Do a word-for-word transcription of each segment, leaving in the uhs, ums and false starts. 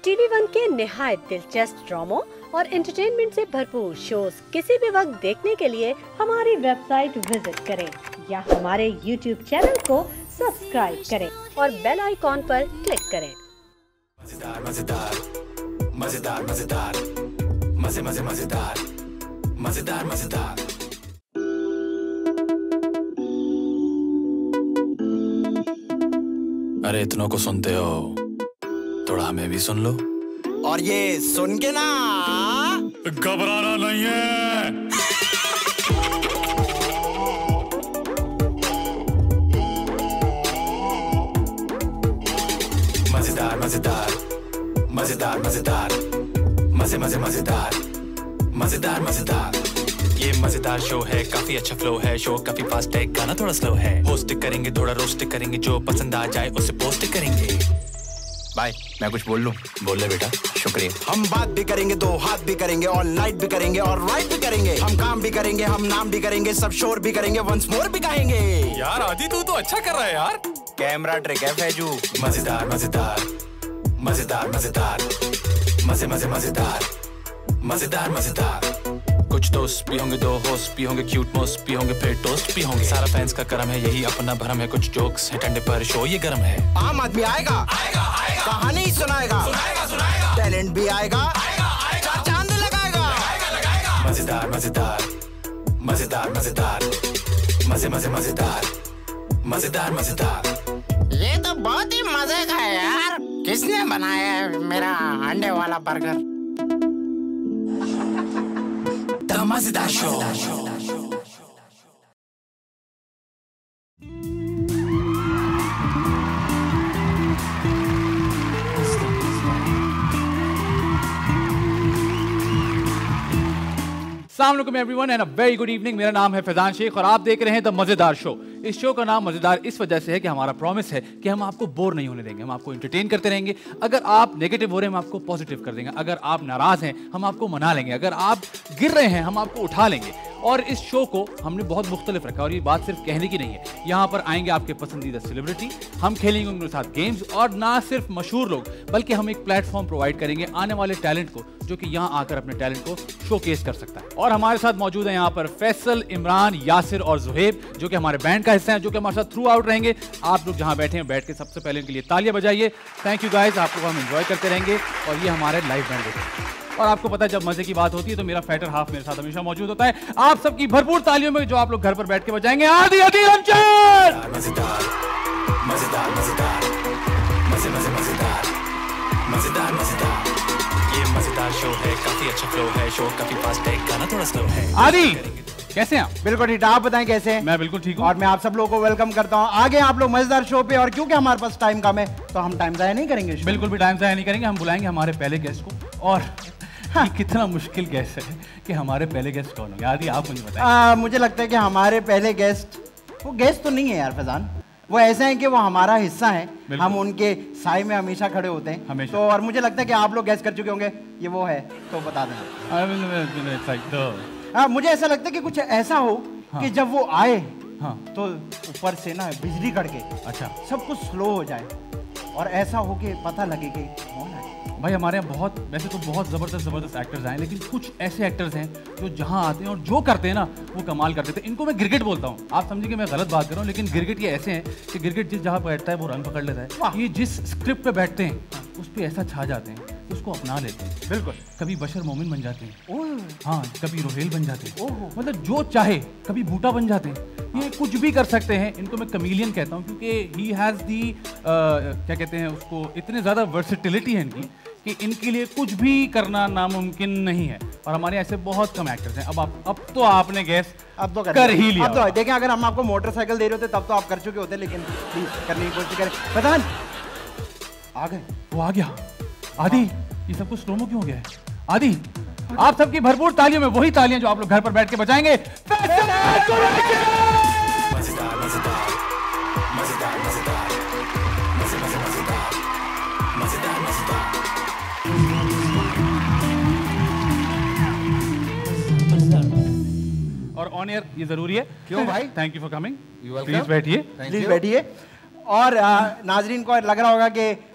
TV one के निहायत दिलचस्प ड्रामों और एंटरटेनमेंट से भरपूर शोज किसी भी वक्त देखने के लिए हमारी वेबसाइट विजिट करें या हमारे यूट्यूब चैनल को सब्सक्राइब करें और बेल आइकॉन पर क्लिक करें। मजेदार मजेदार मजेदार मजेदार मजे मजे मजेदार मजेदार मजेदार। अरे इतनों को सुनते हो, थोड़ा हमें भी सुन लो। और ये सुन के ना घबराना नहीं है। मजेदार मजेदार मजेदार मजेदार मजे मजे मजेदार मजेदार मजेदार। ये मजेदार शो है, काफी अच्छा फ्लो है, शो काफी फास्ट है, गाना थोड़ा स्लो है। होस्ट करेंगे, थोड़ा रोस्ट करेंगे, जो पसंद आ जाए उसे पोस्ट करेंगे। भाई मैं कुछ बोल लूं? बोल ले बेटा, शुक्रिया। हम बात भी करेंगे, दो हाथ भी करेंगे, ऑल नाइट भी करेंगे और राइट भी करेंगे। हम काम भी करेंगे, हम नाम भी करेंगे, सब शोर भी करेंगे, वंस मोर भी गाएंगे। यार आदि तू तो अच्छा कर रहा है यार। कैमरा ट्रिक है फैजू। मजेदार मजेदार मजेदार मजेदार मजे मजे मजेदार मजेदार मजेदार। कुछ दोस्त भी होंगे, दो होस्ट भी होंगे, क्यूट मोस्ट भी होंगे, फिर टोस्ट भी होंगे। सारा फैंस का करम है, यही अपना भरम है। कुछ जोक्स है ठंडे पर शो ये गर्म है। आम आदमी आएगा आएगा आएगा, कहानी सुनाएगा सुनाएगा सुनाएगा, टैलेंट भी आएगा आएगा आएगा, चांद लगाएगा लगाएगा लगाएगा। मजेदार मजेदार मजेदार मजेदार मजे मजे मजेदार मजेदार मजेदार। ये तो बहुत ही मजे का है यार। किसने बनाया है मेरा अंडे वाला बर्गर? द मजेदार शो। अस्सलाम वालेकुम everyone and a very good evening. मेरा नाम है फैजान शेख और आप देख रहे हैं द मजेदार शो। इस शो का नाम मजेदार इस वजह से है कि हमारा प्रॉमिस है कि हम आपको बोर नहीं होने देंगे, हम आपको एंटरटेन करते रहेंगे। अगर आप नेगेटिव हो रहे हैं हम आपको पॉजिटिव कर देंगे, अगर आप नाराज हैं हम आपको मना लेंगे, अगर आप गिर रहे हैं हम आपको उठा लेंगे। और इस शो को हमने बहुत मुख्तलिफ रखा और ये बात सिर्फ कहने की नहीं है। यहाँ पर आएंगे आपके पसंदीदा सेलिब्रिटी, हम खेलेंगे उनके साथ गेम्स और ना सिर्फ मशहूर लोग बल्कि हम एक प्लेटफॉर्म प्रोवाइड करेंगे आने वाले टैलेंट को जो कि यहाँ आकर अपने टैलेंट को शोकेस कर सकता है। और हमारे साथ मौजूद है यहाँ पर फैसल, इमरान, यासिर और जुहेब जो कि हमारे बैंड का हिस्सा है, जो कि हमारे साथ थ्रू आउट रहेंगे। आप लोग जहाँ बैठे हैं बैठ के सबसे पहले इनके लिए तालियां बजाइए। थैंक यू गाइस, आप लोग हम एंजॉय करते रहेंगे और ये हमारे लाइव बैंड होते। और आपको पता है जब मजे की बात होती है तो मेरा फैटर हाफ मेरे साथ हमेशा मौजूद होता है। आप सबकी भरपूर तालियों में जो आप लोग घर पर बैठ के बजाएंगे आदि आदि रंजन। मजेदार मजेदार मजेदार मजे मजे मजेदार मजेदार मजेदार। ये मजेदार शो है, काफी अच्छा फ्लो है, शो काफी फास्ट है, गाना थोड़ा स्लो है। आदि कैसे हैं आप? बिल्कुल ठीक, आप बताएं कैसे हैं? मैं बिल्कुल ठीक हूँ और मैं आप सब लोगों को वेलकम करता हूँ। आगे आप लोग मजेदार शो पे, और क्योंकि हमारे पास टाइम कम है तो हम टाइम जाया नहीं करेंगे। बिल्कुल भी टाइम जाया नहीं करेंगे। हम बुलाएंगे हमारे पहले गेस्ट को। और हाँ। ये कितना मुश्किल गेस्ट है कि हमारे पहले गेस्ट कौन होंगे? आदि आप मुझे बताएं। मुझे लगता है कि हमारे पहले गेस्ट, वो गेस्ट तो नहीं है यार फैजान, वो ऐसे हैं कि वो हमारा हिस्सा है। हम उनके साए में हमेशा खड़े होते हैं हमेशा। तो और मुझे लगता है कि आप लोग गेस्ट कर चुके होंगे ये वो है, तो बता दें। हाँ, मुझे ऐसा लगता है कि कुछ ऐसा हो हाँ। कि जब वो आए हाँ। तो ऊपर से ना बिजली कड़के, अच्छा सब कुछ स्लो हो जाए और ऐसा हो कि पता लगे कि कौन है। भाई हमारे यहाँ बहुत, वैसे तो बहुत ज़बरदस्त ज़बरदस्त एक्टर्स हैं, लेकिन कुछ ऐसे एक्टर्स हैं जो जहाँ आते हैं और जो करते हैं ना वो कमाल करते थे। इनको मैं गिरगिट बोलता हूँ। आप समझिए कि मैं गलत बात कर रहा हूँ, लेकिन गिरगिट ये ऐसे हैं कि गिरगिट जिस जहाँ बैठता है वो रंग पकड़ लेता है। ये जिस स्क्रिप्ट पे बैठते हैं उस पर ऐसा छा जाते हैं, उसको अपना लेते हैं। बिल्कुल, कभी बशर मोमिन बन जाते हैं, हाँ कभी रोहेल बन जाते हैं, मतलब जो चाहे, कभी बूटा बन जाते हैं। ये कुछ भी कर सकते हैं। इनको मैं कमीलियन कहता हूँ क्योंकि ही हैज़ दी क्या कहते हैं उसको, इतने ज़्यादा वर्सेटिलिटी है इनकी कि इनके लिए कुछ भी करना नामुमकिन नहीं है। और हमारे ऐसे बहुत कम एक्टर्स हैं। अब आप अब तो आपने गैस अब तो कर, कर ही लिया। अब तो देखें, अगर हम आपको मोटरसाइकिल दे रहे होते तब तो आप कर चुके होते, लेकिन प्लीज करने की कोशिश करें। फैजान आ गए, वो आ गया। आदि ये सब कुछ स्लोमो क्यों हो गया है? आदि आप सबकी भरपूर तालियों में वही तालियां जो आप लोग घर पर बैठ के बजाएंगे। मजेदार मजेदार मजेदार मजेदार मजे मजे मजेदार मजेदार मजेदार। और ऑन एयर ये जरूरी है। क्यों भाई? Thank you for coming. Please बैठिए, प्लीज बैठिए। और नाजरीन को लग रहा होगा कि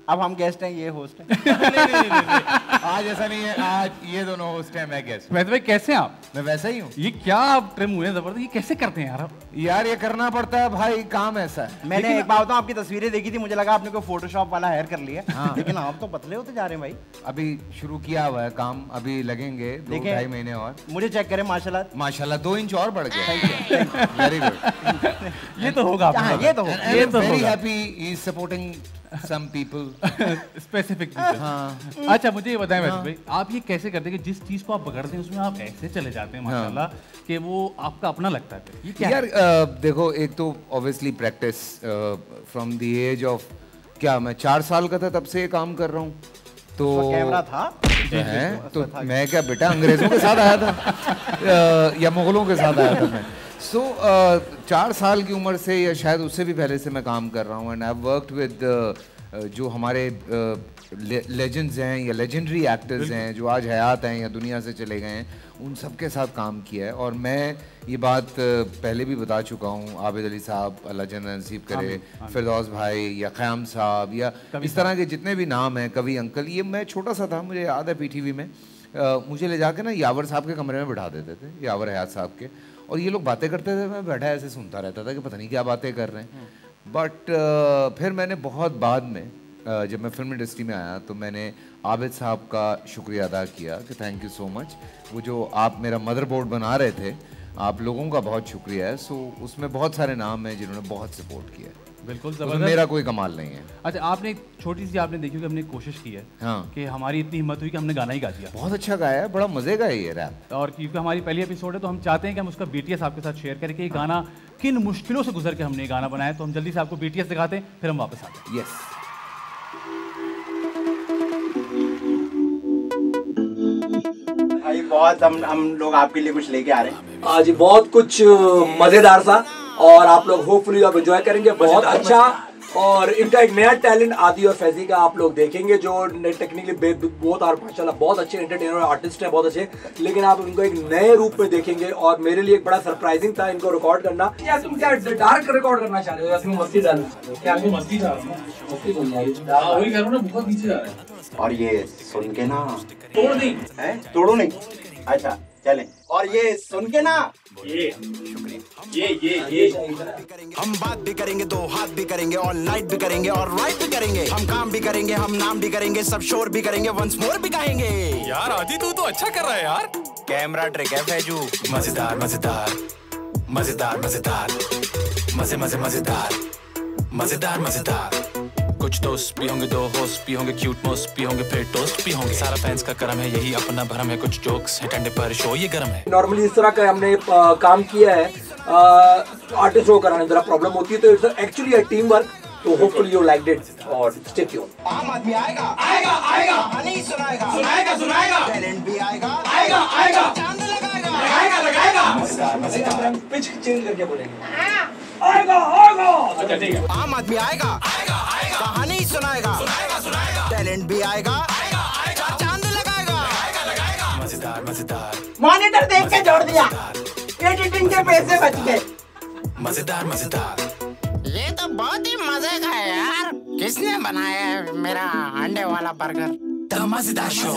अब हम गेस्ट हैं, ये होस्ट हैं। नहीं, नहीं, नहीं, नहीं। आज ऐसा नहीं है, आज ये दोनों होस्ट हैं, मैं गेस्ट। वैसे भाई कैसे हैं आप? मैं वैसा ही हूँ। ये क्या आप ट्रिम हुए हैं जबरदस्त, ये कैसे करते हैं यार आप? यार ये करना पड़ता है भाई, काम ऐसा है। मैंने एक बार बताऊं, आपकी तस्वीरें देखी थी, मुझे लगा आपने कोई फोटोशॉप वाला हेयर कर लिया। हाँ। लेकिन आप तो पतले होते जा रहे हैं भाई। अभी शुरू किया हुआ है काम, अभी लगेंगे दो ढाई महीने और। मुझे चेक करें, माशाल्लाह माशाल्लाह दो इंच और बढ़ गया। Very good. ये तो होगा, ये तो होगा। ये तो very happy he is supporting some people specific. हाँ। अच्छा मुझे ये बताएं वैसे भाई, आप ये कैसे करते हैं कि जिस चीज को आप पकड़ते हैं उसमें आप ऐसे चले जाते हैं माशाल्लाह कि वो आपका अपना लगता है? ये क्या यार uh, देखो, एक तो obviously practice from the age of, क्या मैं चार साल का था तब से ये काम कर रहा हूँ, तो कैमरा था है तो मैं क्या बेटा अंग्रेजों के साथ आया था uh, या मुगलों के साथ आया था मैं। सो so, uh, चार साल की उम्र से या शायद उससे भी पहले से मैं काम कर रहा हूँ, and I have worked with जो हमारे लेजेंड्स uh, हैं या लेजेंडरी एक्टर्स हैं जो आज हयात हैं या दुनिया से चले गए हैं, उन सब के साथ काम किया है। और मैं ये बात uh, पहले भी बता चुका हूँ, आबिद अली साहब अल्लाह जन्नत नसीब करे, फिरदौस भाई या क़याम साहब या इस तरह के जितने भी नाम हैं, कवि अंकल, ये मैं छोटा सा था, मुझे याद है पीटीवी में uh, मुझे ले जाके ना यावर साहब के कमरे में बिठा देते थे, यावर हयात साहब के, और ये लोग बातें करते थे, मैं बैठा ऐसे सुनता रहता था कि पता नहीं क्या बातें कर रहे हैं। बट uh, फिर मैंने बहुत बाद में uh, जब मैं फिल्म इंडस्ट्री में आया तो मैंने आबिद साहब का शुक्रिया अदा किया कि थैंक यू सो मच, वो जो आप मेरा मदरबोर्ड बना रहे थे, आप लोगों का बहुत शुक्रिया है। सो उसमें बहुत सारे नाम हैं जिन्होंने बहुत सपोर्ट किया है। बिल्कुल जबरदस्त, मेरा कोई कमाल नहीं है। अच्छा आपने एक छोटी सी आपने देखी कि हमने कोशिश की है हाँ कि हमारी इतनी हिम्मत हुई कि हमने गाना ही गा दिया। बहुत अच्छा गाया है, बड़ा मजे का है ये रैप। और क्योंकि हमारी पहली एपिसोड है तो हम चाहते हैं कि हम उसका बीटीएस आपके साथ शेयर करें कि ये गाना किन मुश्किलों से गुजर के हमने ये गाना बनाया। तो हम जल्दी से आपको बीटीएस दिखाते हैं, फिर हम वापस आते हैं। यस भाई बहुत हम हम लोग आपके लिए कुछ लेके आ रहे हैं आज, बहुत कुछ मजेदार सा, और आप लोग होपफुली आप एंजॉय करेंगे। बहुत अच्छा, और इनका एक नया टैलेंट आदि और फैजी का आप लोग देखेंगे, जो टेक्निकली बहुत और माशाल्लाह बहुत अच्छे एंटरटेनर आर्टिस्ट हैं, बहुत अच्छे, लेकिन आप इनको एक नए रूप में देखेंगे। और मेरे लिए एक बड़ा सरप्राइजिंग था इनको रिकॉर्ड करना। या तुम क्या डार्क रिकॉर्ड करना चाह रहे हो या तुम मस्ती डालना चाह रहे हो? क्या तुम मस्ती चाह रहे हो? मस्ती बोल रहा है, वही कह रहा हूं ना, बहुत नीचे जा रहा है। और ये सुन के ना तोड़ नहीं है, तोड़ो नहीं। अच्छा चलें, और ये सुन के ना ये ये ये ये हम बात भी करेंगे, दो हाथ भी करेंगे, ऑल नाइट भी करेंगे और राइट भी करेंगे। हम काम भी करेंगे, हम नाम भी करेंगे, सब शोर भी करेंगे, वंस मोर भी कहेंगे। यार आदि तू तो अच्छा कर रहा है यार। कैमरा ट्रिक है फैजू। मजेदार मजेदार मजेदार मजेदार मजे मजे मजेदार मजेदार मजेदार। कुछ दोस्त भी होंगे, दो होस्ट भी होंगे, क्यूट मोस्ट भी होंगे, फिर टोस्ट भी होंगे। सारा फैंस का करम है, यही अपना भरम है। कुछ जोक्स है ठंडे पर शो ये गरम है। नॉर्मली इस तरह का हमने आ, काम किया है, आर्टिस्ट शो कराने जरा प्रॉब्लम होती है, तो it's actually a team work. तो होपफुली यू लाइक्ड इट और स्टे ट्यून्ड। आम आदमी आएगा आएगा आएगा, कहानी सुनाएगा सुनाएगा सुनाएगा, टैलेंट भी आएगा आएगा आएगा, चांद लगाएगा लगाएगा लगाएगा। पिच चेंज करके बोलेंगे आएगा आएगा। अच्छा ठीक है। आम आदमी आएगा आएगा आएगा, कहानी सुनाएगा सुनाएगा सुनाएगा, टैलेंट भी आएगा आएगा आएगा, चांद लगाएगा लगाएगा लगाएगा। मजेदार मजेदार मॉनिटर देख के जोड़ दिया, एडिटिंग के पैसे बच गए। मजेदार मजेदार। ये तो बहुत ही मजे का है यार, किसने बनाया है मेरा अंडे वाला बर्गर? द मजेदार शो।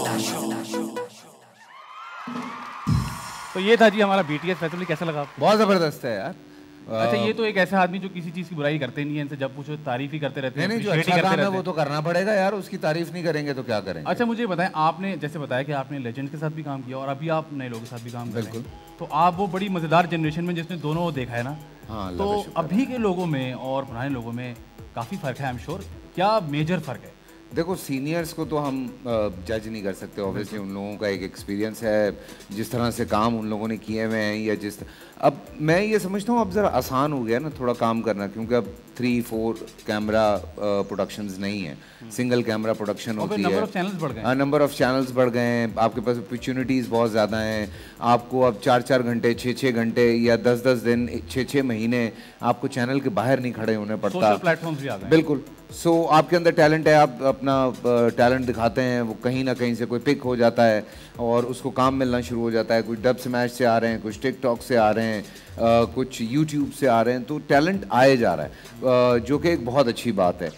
तो ये था जी हमारा बीटीएस फेस्टिवल, कैसा लगा आपको? बहुत जबरदस्त है यार। अच्छा ये तो एक ऐसा आदमी जो किसी चीज की बुराई करते नहीं है, इनसे जब पूछो तारीफ ही करते रहते हैं। नहीं नहीं, जो अच्छा काम है वो तो करना पड़ेगा यार, उसकी तारीफ नहीं करेंगे तो क्या करेंगे। अच्छा मुझे बताएं, आपने जैसे बताया कि आपने लेजेंड के साथ भी काम किया और अभी आप नए लोगों के साथ भी काम कर रहे हैं, तो आप वो बड़ी मजेदार जनरेशन में जिसने दोनों देखा है ना, हाँ, तो अभी के लोगों में और पुराने लोगों में काफी फर्क है। आई एम श्योर, क्या मेजर फर्क है? देखो सीनियर्स को तो हम जज नहीं कर सकते, ऑब्वियसली उन लोगों का एक एक्सपीरियंस है, जिस तरह से काम उन लोगों ने किए हुए हैं, या जिस अब मैं ये समझता हूँ अब ज़रा आसान हो गया ना थोड़ा काम करना, क्योंकि अब थ्री फोर कैमरा प्रोडक्शंस नहीं है, सिंगल कैमरा प्रोडक्शन होती है। नंबर ऑफ चैनल्स बढ़ गए। हाँ, नंबर ऑफ चैनल्स बढ़ गए हैं, आपके पास अपॉर्चुनिटीज़ बहुत ज़्यादा हैं। आपको अब चार चार घंटे छः छः घंटे या दस दस दिन छः छः महीने आपको चैनल के बाहर नहीं खड़े होने पड़ता। सोशल प्लेटफॉर्म्स भी आ गए। बिल्कुल। सो so, आपके अंदर टैलेंट है, आप अपना टैलेंट दिखाते हैं, वो कहीं ना कहीं से कोई पिक हो जाता है और उसको काम मिलना शुरू हो जाता है। कुछ डब स्मैश से आ रहे हैं, कुछ टिकटॉक से आ रहे हैं, uh, कुछ यूट्यूब से आ रहे हैं, तो टैलेंट आए जा रहा है, uh, जो कि एक बहुत अच्छी बात है।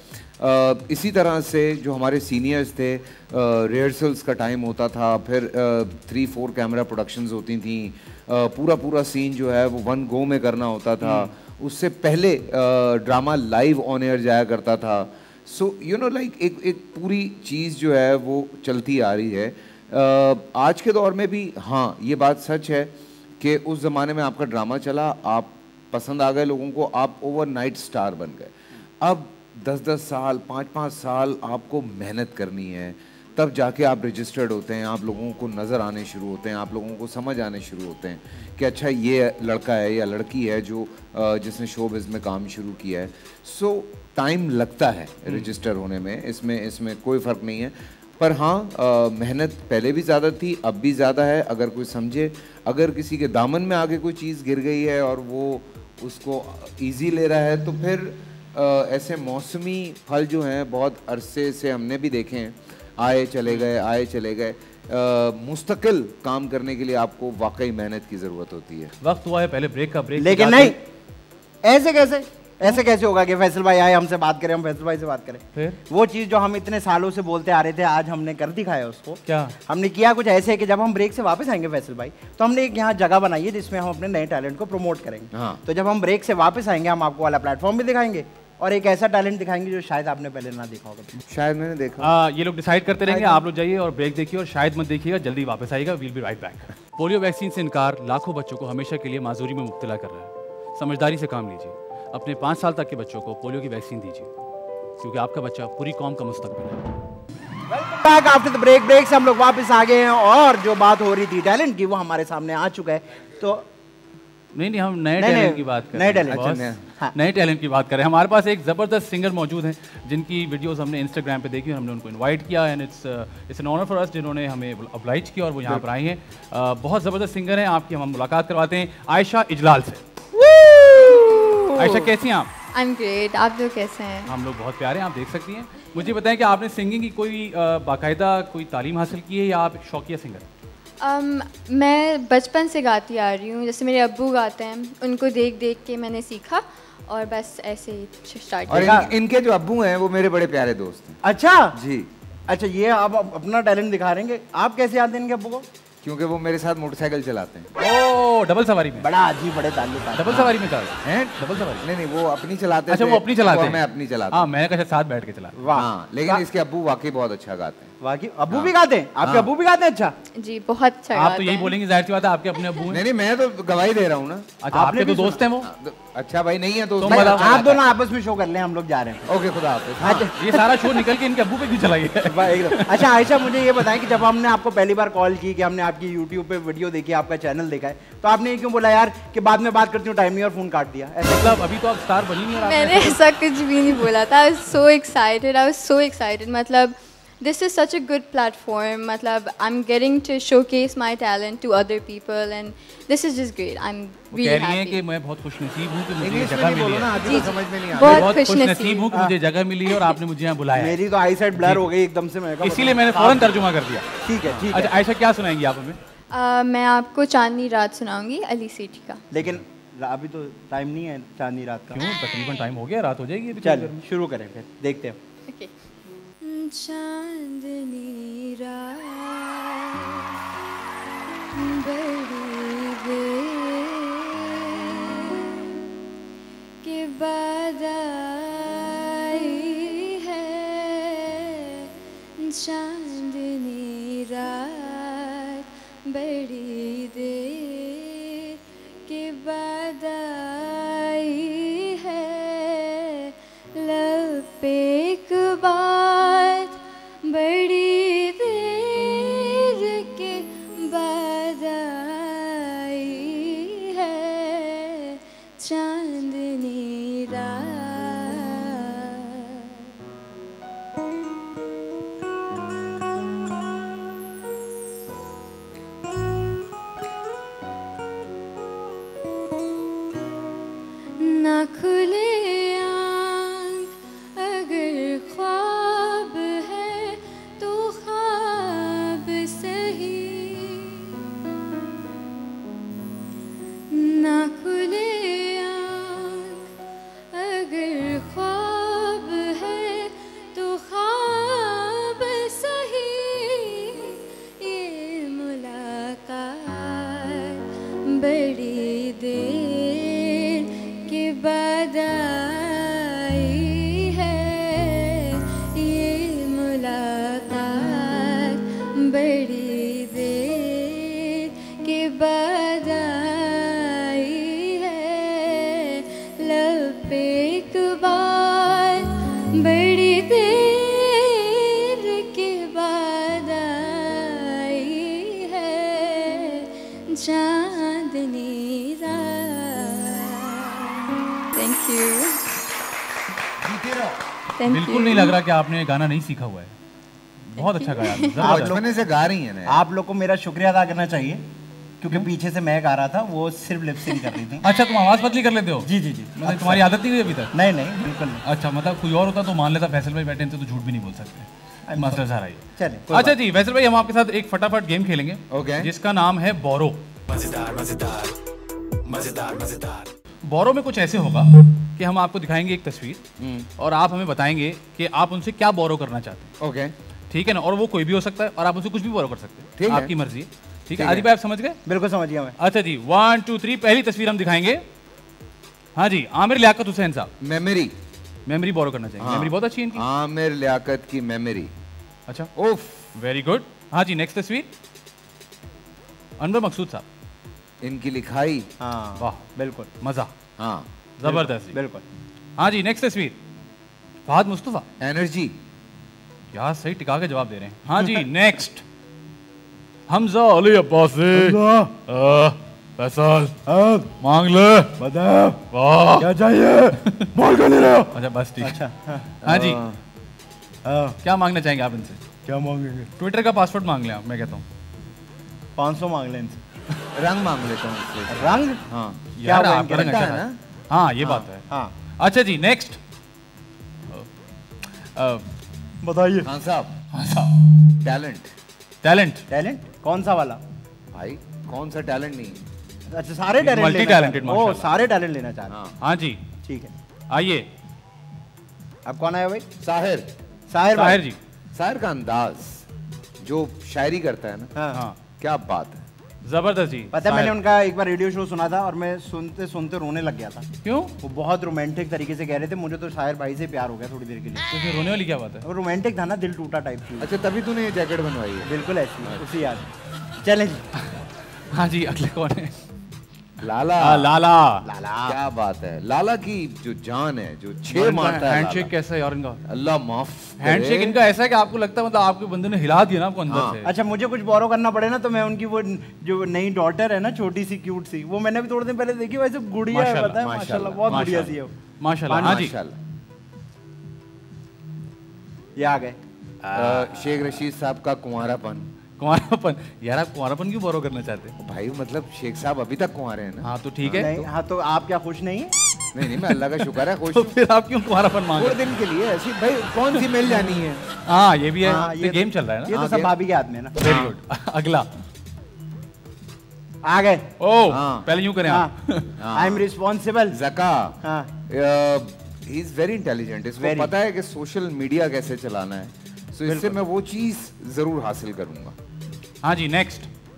uh, इसी तरह से जो हमारे सीनियर्स थे, रिहर्सल्स uh, का टाइम होता था, फिर थ्री फोर कैमरा प्रोडक्शंस होती थी, uh, पूरा पूरा सीन जो है वो वन गो में करना होता था। उससे पहले ड्रामा लाइव ऑन एयर जाया करता था। सो यू नो लाइक एक एक पूरी चीज़ जो है वो चलती आ रही है। uh, आज के दौर में भी हाँ ये बात सच है कि उस ज़माने में आपका ड्रामा चला, आप पसंद आ गए लोगों को, आप ओवरनाइट स्टार बन गए। अब दस दस साल पाँच पाँच साल आपको मेहनत करनी है, तब जाके आप रजिस्टर्ड होते हैं, आप लोगों को नज़र आने शुरू होते हैं, आप लोगों को समझ आने शुरू होते हैं कि अच्छा ये लड़का है या लड़की है जो जिसने शोबिज़ में काम शुरू किया है। सो टाइम लगता है रजिस्टर होने में, इसमें इसमें कोई फ़र्क नहीं है। पर हाँ, मेहनत पहले भी ज़्यादा थी, अब भी ज़्यादा है। अगर कोई समझे, अगर किसी के दामन में आगे कोई चीज़ गिर गई है और वो उसको ईजी ले रहा है, तो फिर आ, ऐसे मौसमी फल जो हैं बहुत अरसे से हमने भी देखे हैं, आए चले गए आए चले गए। मुस्तकिल काम करने के लिए आपको वाकई मेहनत की ज़रूरत होती है। वक्त हुआ है पहले ब्रेक का। ब्रेक लेकिन नहीं, ऐसे कैसे ऐसे कैसे होगा कि फैसल भाई आए हमसे बात करें, हम फैसल भाई से बात करें? फिर वो चीज़ जो हम इतने सालों से बोलते आ रहे थे, आज हमने कर दिखाया उसको। क्या हमने किया? कुछ ऐसे कि जब हम ब्रेक से वापस आएंगे फैसल भाई, तो हमने एक यहाँ जगह बनाई है जिसमें हम अपने नए टैलेंट को प्रमोट करेंगे। हाँ। तो जब हम ब्रेक से वापस आएंगे, हम आपको वाला प्लेटफॉर्म भी दिखाएंगे और एक ऐसा टैलेंट दिखाएंगे जो शायद आपने पहले ना देखा होगा। शायद मैंने देखा। आ, ये लोग डिसाइड करते रहेंगे, आप लोग जाइए और ब्रेक देखिए और शायद मत देखिएगा, जल्दी वापस आइएगा। We'll be right back. Polio vaccine से इनकार लाखों बच्चों को हमेशा के लिए माजूरी में मुब्तला कर रहा है। समझदारी से काम लीजिए, अपने पाँच साल तक के बच्चों को पोलियो की वैक्सीन दीजिए, क्योंकि आपका बच्चा पूरी कौम का मुस्तकबिल है। Back after the break. Break से हम लोग वापस आ गए हैं और जो बात हो रही थी टैलेंट की, वो हमारे सामने आ चुका है। तो नहीं नहीं हम नए टैलेंट की बात कर रहे हैं। नए टैलेंट नए टैलेंट की बात कर रहे हैं। हमारे पास एक ज़बरदस्त सिंगर मौजूद हैं जिनकी वीडियोस हमने इंस्टाग्राम पे देखी और हमने उनको इनवाइट किया, and it's it's an honour for us जिन्होंने हमें अप्लाइज किया और वो यहाँ पर आई हैं। uh, बहुत ज़बरदस्त सिंगर हैं, आपकी हम मुलाकात करवाते हैं आयशा इजलाल से। आयशा कैसी हैं आप? आई एम ग्रेट, आप लोग कैसे हैं? हम लोग बहुत प्यारे हैं, आप देख सकती हैं। मुझे बताएं कि आपने सिंगिंग की कोई बाकायदा कोई तालीम हासिल की है या आप शौकिया सिंगर? um, मैं बचपन से गाती आ रही हूँ, जैसे मेरे अब्बू गाते हैं, उनको देख देख के मैंने सीखा और बस ऐसे ही स्टार्ट किया। और इन, इनके जो अब्बू हैं वो मेरे बड़े प्यारे दोस्त हैं। अच्छा जी। अच्छा, ये आप अपना टैलेंट दिखा रहे हैं। आप कैसे याद देंगे अब्बू को? क्योंकि वो मेरे साथ मोटरसाइकिल चलाते हैं। ओह, डबल सवारी में? बड़ा अजीब, बड़े ताल्लुक। डबल सवारी में था हैं? डबल सवारी? नहीं नहीं, वो अपनी चलाते हैं। अच्छा, वो अपनी चलाते हैं, मैं अपनी चलाता हूं। हां, मैंने कहा साथ बैठ के चला। हां, लेकिन इसके अब्बू वाकई बहुत अच्छा गाते हैं। वाकई अब्बू भी गाते हैं? आपके अब्बू भी गाते हैं? अच्छा जी, बहुत अच्छा। आप तो यही बोलेंगे, जाहिर सी बात है आपके अपने अब्बू हैं। नहीं नहीं, मैं तो गवाही दे रहा हूं ना। अच्छा, आपके तो दोस्त हैं वो? अच्छा भाई, नहीं है तो आप दोनों आपस में शो कर लें, हम लोग जा रहे हैं। ओके, खुदा हाफिज़। ये सारा शो निकल के इनके अब्बू पे क्यों चला गया? अच्छा आयशा, मुझे ये बताएं कि जब हमने आपको पहली बार कॉल की कि हमने आपकी यूट्यूब पे वीडियो देखी, आपका चैनल देखा है, तो आपने ये क्यों बोला यार कि बाद में बात करती हूँ, टाइम नहीं और फोन काट दिया? मतलब अभी तो आप स्टार बनी नहीं। मैंने ऐसा कुछ भी नहीं बोला था। I was so excited, I was so excited. मतलब this is such a good platform. मतलब I'm getting to showcase my talent to other people and this is just great. I'm really happy. कह रही हैं कि मैं बहुत खुशनसीब हूँ कि मुझे जगह मिली है। जी, समझ में नहीं आ रहा। बहुत खुशनसीब हूँ कि मुझे जगह मिली है और आपने मुझे यहाँ बुलाया। मेरी तो आई साइड ब्लर हो गई एकदम से, मैं इसीलिए मैंने फौरन तर्जुमा कर दिया। ठीक है, ठीक है। अच्छा आयशा, क्या सुनाएंगी आप हमें? uh, मैं आपको चांदनी रात सुनाऊंगी अली सेठी का। लेकिन अभी तो टाइम नहीं है चांदनी रात का। क्यों? तकरीबन टाइम हो गया, रात हो जाएगी। चल शुरू करें फिर, देखते हैं। ओके। चांदनी रात बड़ी देर के बाद आई है, चांदनी रात बड़ी देर के बाद आई है, लब पे एक बात बड़ी देर के बाद आई है, चांदनी रात। ना खुले आँख अगर अपनी राह। Thank you. Thank बिल्कुल you. नहीं लग रहा कि आपने गाना नहीं सीखा हुआ है। बहुत अच्छा गाया। आप बचपन से गा रही हैं ना। आप लोग को मेरा शुक्रिया अदा करना चाहिए क्योंकि पीछे से मैं गा रहा था, वो सिर्फ लिप सिंक कर रही थी। अच्छा, तुम आवाज पतली कर लेते हो? जी जी जी। मतलब तुम्हारी आदत नहीं हुई अभी तक? नहीं नहीं, बिल्कुल नहीं। अच्छा, मतलब कोई और होता तो मान लेता, फैसल भाई बैठे थे तो झूठ भी नहीं बोल सकते। मास्टर सारा ये। चलिए। अच्छा जी, फैसल भाई हम आपके साथ एक फटाफट गेम खेलेंगे। ओके। जिसका नाम है बोरो। मजेदार मजेदार मजेदार मजेदार। बोरो में कुछ ऐसे होगा कि हम आपको दिखाएंगे एक तस्वीर और आप हमें बताएंगे कि आप उनसे क्या बोरो करना चाहते हैं। ओके, ठीक है ना? और वो कोई भी हो सकता है और आप उनसे कुछ भी बोरो कर सकते ठीक हैं, है। आपकी मर्जी है। ठीक है, आदि भाई आप समझ गए? बिल्कुल समझ गया मैं। अच्छा जी, वन टू थ्री, पहली तस्वीर हम दिखाएंगे। हाँ जी, आमिर लियाकत हुसैन साहब मेमोरी मेमोरी बोरो करना चाहिए। हाँ। मेमोरी बहुत अच्छी है इनकी। आमिर लियाकत की मेमोरी। अच्छा, उफ, वेरी गुड। हाँ जी, नेक्स्ट तस्वीर अनवर मकसूद साहब, इनकी लिखाई। हाँ वाह, बिल्कुल। मजा, हाँ, जबरदस्त जी। बिल्कुल। हाँ जी, नेक्स्ट तस्वीर फहद मुस्तफा, एनर्जी। क्या सही टिका के जवाब दे रहे हैं। हाँ जी, नेक्स्ट हमजा अली अब्बासी। आ, फैसल मांग ले, बता वाह क्या चाहिए, बोल कर ले रहे हो। अच्छा बस ठीक। अच्छा हाँ जी, हाँ, क्या मांगना चाहेंगे आप इनसे? क्या मांगेंगे? ट्विटर का पासवर्ड मांग लें आप, मैं कहता हूँ। पाँच सौ मांग लें इनसे। रंग मांग लेता हूँ इससे। रंग? हाँ यार वो आपका इनके रंग रंग अच्छा है है ना? ना? हाँ ये बात है। हाँ अच्छा जी, नेक्स्ट बताइए। खान साहब, हाँ साहब, टैलेंट। टैलेंट। टैलेंट कौन सा वाला? भाई कौन सा टैलेंट नहीं? अच्छा, सारे टैलेंट मल्टी टैलेंटेड, ओ माशाल्लाह। सारे टैलेंट लेना चाह रहे हैं। हाँ, हाँ जी, ठीक है। आइए अब कौन आया भाई? साहिर। साहिर भाई। साहिर जी। साहिर का अंदाज जो शायरी करता है ना, हाँ हाँ, क्या बात है। जबरदस्त जी। पता है, मैंने साहिर। उनका एक बार रेडियो शो सुना था और मैं सुनते सुनते रोने लग गया था। क्यों? वो बहुत रोमांटिक तरीके से कह रहे थे, मुझे तो साहिर भाई से प्यार हो गया थोड़ी देर के लिए। तो फिर रोने वाली क्या बात है? वो रोमांटिक था ना, दिल टूटा टाइप की। अच्छा, तभी तूने ये जैकेट बनवाई है। बिल्कुल ऐसी उसी याद। चलें जी। हाँ जी, अगले कौन है? लाला। हाँ, लाला। लाला। क्या बात है, लाला की जो जान है, जो छह इनका मारता है हैंडशेक लाला। कैसा है यार इनका? अल्लाह माफ करे। हैंडशेक इनका ऐसा है कि आपको लगता है मतलब आपके बंदे ने हिला दिया ना आपको अंदर हाँ। से। अच्छा, मुझे कुछ बोरो करना पड़े ना तो मैं उनकी वो जो नई डॉटर है ना, छोटी सी क्यूट सी, वो मैंने भी थोड़े दिन पहले देखी, वैसे गुड़िया है, माशाल्लाह, पता है माशाल्लाह, बहुत गुड़िया सी है वो। माशाल्लाह। हाँ जी, माशाल्लाह। ये आ गए। अ, शेख रशीद साहब का कुंवारापन। कुंवारापन। यार आप कुंवारापन क्यों बोरो करना चाहते हैं? भाई मतलब शेख साहब अभी तक कुंवारे हैं ना। हाँ तो ठीक है। नहीं, हाँ तो आप क्या खुश नहीं है? नहीं नहीं, मैं अल्लाह का शुक्र है खुश तो हूँ। फिर आप क्यों कुंवारापन मांग थोड़े रहे हैं? दिन के लिए ऐसी भाई कौन सी मिल जानी है। हाँ ये भी है। हाँ, ये गेम चल रहा है ये ना। तो हाँ, सब गेम। भाभी के हाथ में है ना। Very good. अगला। आ गए। ओ हाँ। पहले यूं करें आप। I am responsible. जका हाँ ही इज वेरी इंटेलिजेंट। इसको Very. पता है कि सोशल मीडिया कैसे चलाना है, सो इससे मैं वो चीज जरूर हासिल करूंगा। हाँ जी, नेक्स्ट।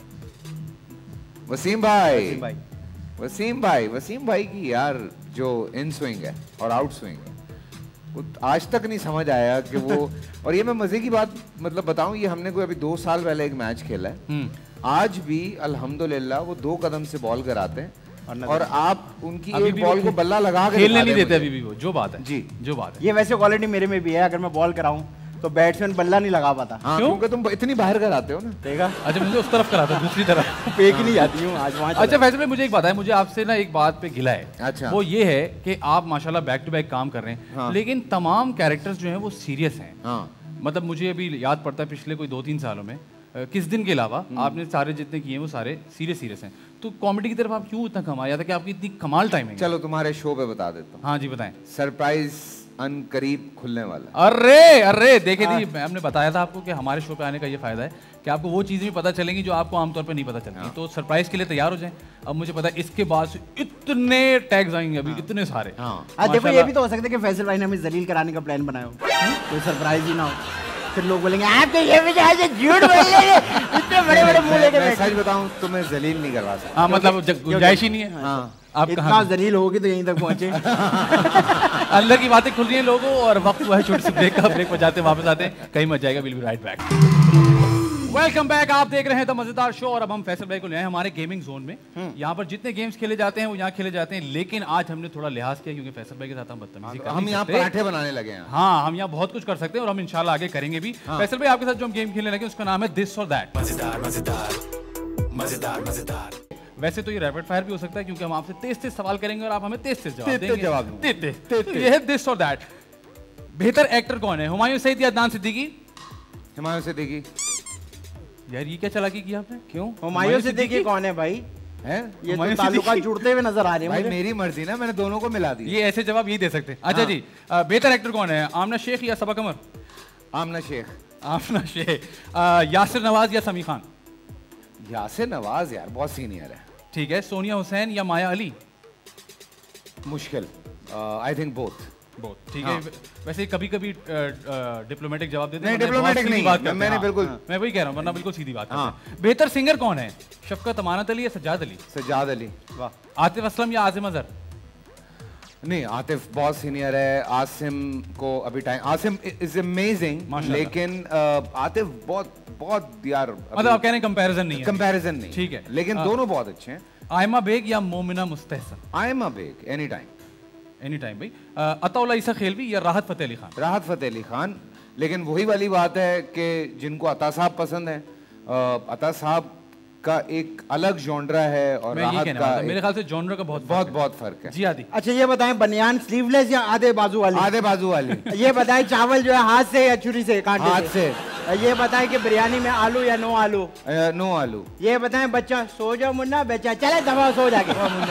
वसीम भाई। वसीम भाई। वसीम भाई वसीम भाई की यार जो इन स्विंग है और आउट स्विंग है, वो आज तक नहीं समझ आया कि वो और ये मैं मजे की बात मतलब बताऊं, ये हमने कोई अभी दो साल पहले एक मैच खेला है, हम्म। आज भी अल्हम्दुलिल्लाह वो दो कदम से बॉल कराते हैं और और आप उनकी अभी एक भी बॉल वो को बल्ला लगा के खेलने दिखा नहीं दें देते मुझे। अभी भी वो, जो बात है जी। जो बात है। ये वैसे क्वालिटी मेरे में भी है, अगर मैं बॉल कराऊं तो बैट्समैन बल्ला नहीं लगा पाता। हाँ, क्यों? क्योंकि तुम इतनी बाहर कराते हो ना। देखा, अच्छा मुझे उस तरफ करा था, दूसरी तरफ। फेंक नहीं जाती हूँ आज वहाँ। अच्छा फैसल भाई, मुझे एक बात है, मुझे आपसे ना एक बात पे गिला है। अच्छा। वो ये है कि आप माशाल्लाह बैक टू बैक काम कर रहे हैं, हाँ। लेकिन तमाम कैरेक्टर्स जो हैं वो सीरियस हैं। हाँ मतलब मुझे अभी याद पड़ता है पिछले कोई दो तीन सालों में अ, किस दिन के अलावा आपने सारे जितने किए हैं वो सारे सीरियस सीरियस हैं। तो कॉमेडी की तरफ आप क्यों इतना कम आया था कि आपकी इतनी कमाल टाइमिंग? चलो तुम्हारे शो पे बता देता हूँ। हाँ जी बताएं। सरप्राइज अनकरीब खुलने वाला है। अरे अरे देखे थी, हमने बताया था आपको कि हमारे शो पे आने का ये फायदा है कि आपको वो चीज़ें भी पता चलेंगी जो आपको आमतौर पे नहीं पता चलती। तो सरप्राइज के लिए तैयार हो जाएं। अब मुझे पता है इसके बाद से इतने टैग्स आएंगे अभी, इतने सारे। हाँ आज देखो, ये भी तो हो सकता है कि फैसल भाई ने हमें जलील कराने का प्लान बनाया हो, कोई सरप्राइज ही ना हो, फिर लोग बोलेंगे आपके ये भी जहां से झूठ बोल रहे हैं, इतने बड़े बड़े मुंह लेके मैं बैठे। सच बताऊं तुम्हें जलील नहीं करवा सकता। हाँ मतलब जग- गुंजाइश ही नहीं है। हाँ आप इतना कहाँ जलील होगी तो यहीं तक पहुंचे। अंदर की बातें खुल रही हैं लोगों, और वक्त हुआ है छोटे से ब्रेक का। ब्रेक पर जाते हैं, वापस आते हैं, कहीं मत जाएगा। Will be right back. Welcome back. आप देख रहे हैं द मजेदार शो और अब हम फैसल भाई को ले आए हमारे गेमिंग जोन में। यहाँ पर जितने गेम्स खेले जाते हैं वो यहाँ खेले जाते हैं, लेकिन आज हमने थोड़ा लिहाज किया क्योंकि फैसल भाई के साथ हम बदतमीजी कर हम नहीं यहाँ सकते। पराठे बनाने लगे हैं। हाँ हम यहाँ बहुत कुछ कर सकते हैं और हम इंशाल्लाह आगे करेंगे भी। फैसल भाई आपके साथ जो हम गेम खेलने लगे उसका नाम है दिस और दैट। मजेदार मजेदार मजेदार मजेदार। वैसे तो ये रैपिड फायर भी हो सकता है क्योंकि हम आपसे तेज तेज सवाल करेंगे और आप हमें तेज तेज जवाब तेज-तेज देंगे। जवाब दूंगा। तेज तेज। तो ये है दिस और दैट। बेहतर एक्टर कौन है, हुमायूं सईद या अदनान सिद्दीकी? हुमायूं सिद्दीकी। यार ये क्या चालाकी की आपने? क्यों? हुमायूं सिद्दीकी कौन है भाई? है ये तो ताल्लुकात जुड़ते हुए नजर आ रहे हैं भाई, मुझे। मेरी मर्जी ना, मैंने दोनों को मिला दी। ये ऐसे जवाब यही दे सकते हैं। अच्छा जी, अ, बेहतर एक्टर कौन है, आमना शेख या सबा कमर? आमना शेख। आमना शेख। अ, यासिर नवाज या समी खान? यासिर नवाज यार बहुत सीनियर है। ठीक है, सोनिया हुसैन या माया अली? मुश्किल, आई थिंक बोथ। बहुत ठीक है। वैसे कभी कभी डिप्लोमेटिक जवाब देते हैं। नहीं, डिप्लोमेटिक नहीं, बात करते मैंने हैं। बिल्कुल हाँ, मैं वही कह रहा हूँ, वरना बिल्कुल सीधी बात करते हैं। बेहतर सिंगर कौन है, शफकत अमानत अली या सज्जाद अली? सज्जाद अली। वाह। आतिफ असलम या आसिम अजहर? नहीं, आतिफ बहुत सीनियर है। आसिम को अभी टाइम, आसिम इज अमेजिंग, लेकिन आतिफ बहुत बहुत यार, मतलब आप कह रहे हैं कंपैरिजन नहीं है? कंपैरिजन नहीं, ठीक है, लेकिन दोनों बहुत अच्छे हैं। आयमा बेग या Momina Mustehsan? Ayma Baig, any time. Any time भाई। अताउल्ला ईसा खेलवी या राहत फतेह अली खान? राहत फतेह अली खान। लेकिन वही वाली बात है कि जिनको अता साहब पसंद है, अता साहब का एक अलग जॉनरा है और राहत का मेरे ख्याल से जॉनरा का बहुत बहुत बहुत फर्क है। जी आदि। अच्छा ये बताएं, बनियान स्लीवलेस या आधे बाजू वाली? आधे बाजू वाली। ये बताएं, चावल जो है हाथ से या छुरी से, कांटे हाथ से? ये बताएं कि बिरयानी में आलू या नो आलू? नो आलू। ये बताएं, बच्चा सो जाओ मुन्ना, बच्चा चले दबा सो जाके।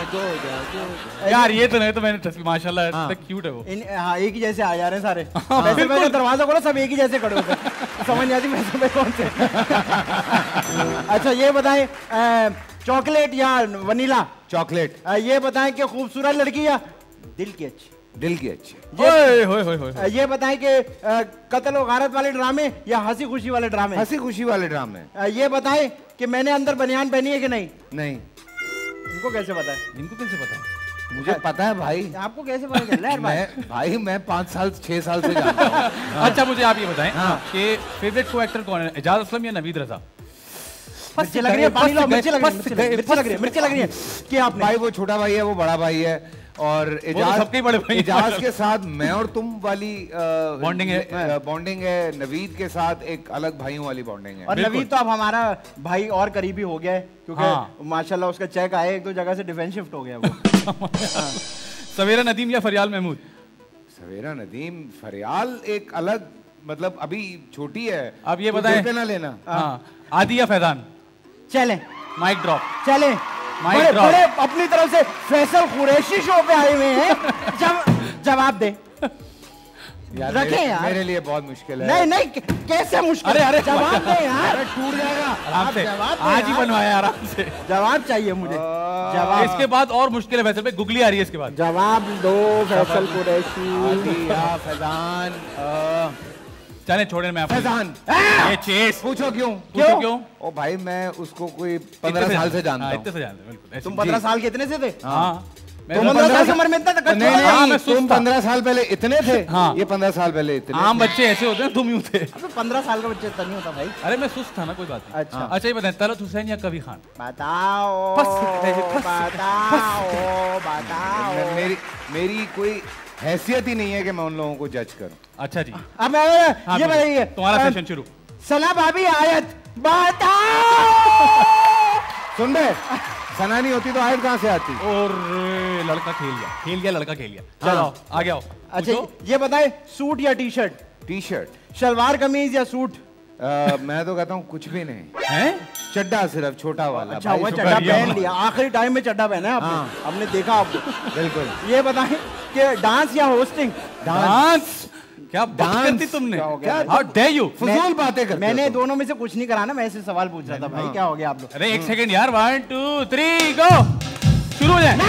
यार ये तो नहीं, तो मैंने ट्रस्ट, माशाल्लाह इतना क्यूट है वो। इन हाँ, एक ही जैसे आ जा रहे हैं सारे। वैसे वैसे दरवाजा खोलो, सब एक ही जैसे खड़े होते हैं। समझ नहीं आती वैसे में कौन से। अच्छा ये बताएं, चॉकलेट या वनीला? चॉकलेट। ये बताएं कि खूबसूरत लड़की या दिल की अच्छी? दिल की अच्छी। ओए होए होए होए। ये बताएं कि कत्ल और गारत वाले ड्रामे या हंसी खुशी वाले ड्रामे? हंसी खुशी वाले ड्रामे। ये बताएं कि मैंने अंदर बनियान पहनी है कि नहीं? नहीं। इनको कैसे पता है? इनको कैसे पता है? मुझे पता है भाई। आपको कैसे पता चल रहा है? मैं भाई मैं पाँच साल छह साल से जानता हूँ। अच्छा मुझे आप ये बताएं कि फेवरेट को एक्टर कौन है, एजाज असलम या नवीद रजा? मिर्ची लग रही है, पानी लो, मिर्ची लग रही है, मिर्ची लग रही है, मिर्ची लग रही है। कि आप भाई वो छोटा भाई है, वो बड़ा भाई है, और इजाज सबके बड़े भाई, इजाज के साथ मैं और तुम वाली बॉन्डिंग है, बॉन्डिंग है। नवीद के साथ एक अलग भाइयों वाली बॉन्डिंग है। और नवीद तो अब हमारा भाई और करीबी हो गया है, क्योंकि हाँ। माशाल्लाह उसका चेक आया, एक दो जगह से डिफेंस शिफ्ट हो गया वो। सवेरा नदीम या फरियाल महमूद? सवेरा नदीम। फरियाल एक अलग, मतलब अभी छोटी है। अब ये बताएं, ना लेना। हाँ। आदि या फैजान? चले माइक ड्रॉप। चले। बड़े, बड़े अपनी तरफ से फैसल कुरैशी शो पे आए हुए हैं। जब जवाब दे यार, रखे मेरे, यार। मेरे लिए बहुत मुश्किल है। नहीं नहीं, कैसे मुश्किल? अरे अरे जवाब दे यार, टूट जाएगा। आराम से, आज ही बनवाया आराम से। जवाब चाहिए मुझे, जवाब। इसके बाद और मुश्किल है, फैसल पे गुगली आ रही है इसके बाद। जवाब दो फैसल कुरैशी। फैजान। चले छोड़े मैं आपको। फैजान। ये चेस। पूछो क्यों? पूछो क्यों? ओ भाई मैं उसको कोई पंद्रह साल से जानता हूँ। इतने से जानते बिल्कुल। तुम पंद्रह साल के इतने से थे? हाँ। तुम पंद्रह साल की उम्र में इतना तक? नहीं नहीं, तुम पंद्रह साल पहले इतने थे। हाँ। ये पंद्रह साल पहले इतने। आम बच्चे ऐसे होते हैं, तुम यूं थे। पंद्रह साल का बच्चा इतना नहीं होता भाई। अरे मैं सुस्त था ना, कोई बात नहीं। अच्छा अच्छा ये बताएं, तलत हुसैन या कबीर खान? बताओ बताओ बताओ। मेरी मेरी कोई हैसियत ही नहीं है कि मैं उन लोगों को जज करूं। अच्छा जी, अब मैं ये बताइए, तुम्हारा सेशन शुरू। सना भाभी आयत बताओ। सुन बे, सना नहीं होती तो आयत कहाँ से आती? और लड़का खेल गया, खेल गया लड़का खेल गया। चलो आगे आओ। अच्छा ये बताए, सूट या T shirt? T shirt. Shalwar kameez या सूट? आ, मैं तो कहता हूँ कुछ भी नहीं है, चड्डा सिर्फ छोटा वाला। अच्छा वो चड्डा पहन लिया, आखिरी टाइम में चड्डा पहना है आपने। हाँ। हमने देखा आपको। बिल्कुल। ये बताएं कि डांस या होस्टिंग? डांस। क्या बात करती तुमने? How dare you? फजूल बातें करते। मैंने दोनों में से कुछ नहीं करा ना, मैं ऐसे सवाल पूछ रहा था भाई। क्या हो गया आप लोग? अरे एक सेकंड यार, वन टू थ्री गो, शुरू हो जाए।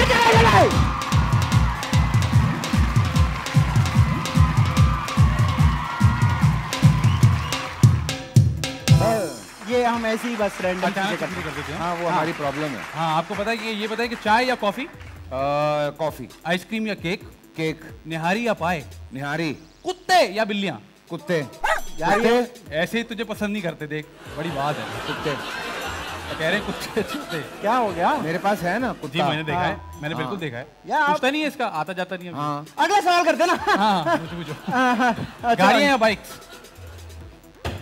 ये हम ऐसे ही बस रैंडम चीजें करते हैं। हाँ वो हमारी प्रॉब्लम है। हाँ आपको पता है कि ये बताए कि चाय या कॉफी? कॉफी। आइसक्रीम या केक? केक। निहारी या पाए? निहारी। कुत्ते या बिल्लियां? कुत्ते। यार ये ऐसे ही तुझे पसंद नहीं करते, देख बड़ी बात है। कुत्ते तो कह रहे हैं कुत्ते कुत्ते। क्या हो गया? मेरे पास है ना कुत्ता। जी मैंने देखा है, मैंने बिल्कुल देखा है। यार पूछता नहीं है इसका, आता जाता नहीं है। हाँ। अगला सवाल करते ना। हाँ पूछो पूछो। गाड़ियाँ या बाइक्स?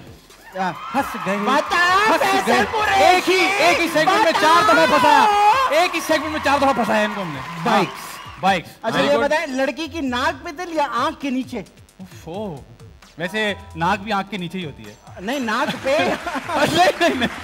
हंस गए। बता। एक ही एक ही सेकंड में चार दफा फंसाया, एक ही सेगमेंट में चार दफा फंसाया इनको हमने। Bikes bikes. अच्छा ये बताएं, लड़की की नाक पे तिल या आंख के नीचे? ओह, वैसे नाक भी आंख के नीचे ही होती है। नहीं, नाक पे। नहीं, नहीं, नहीं।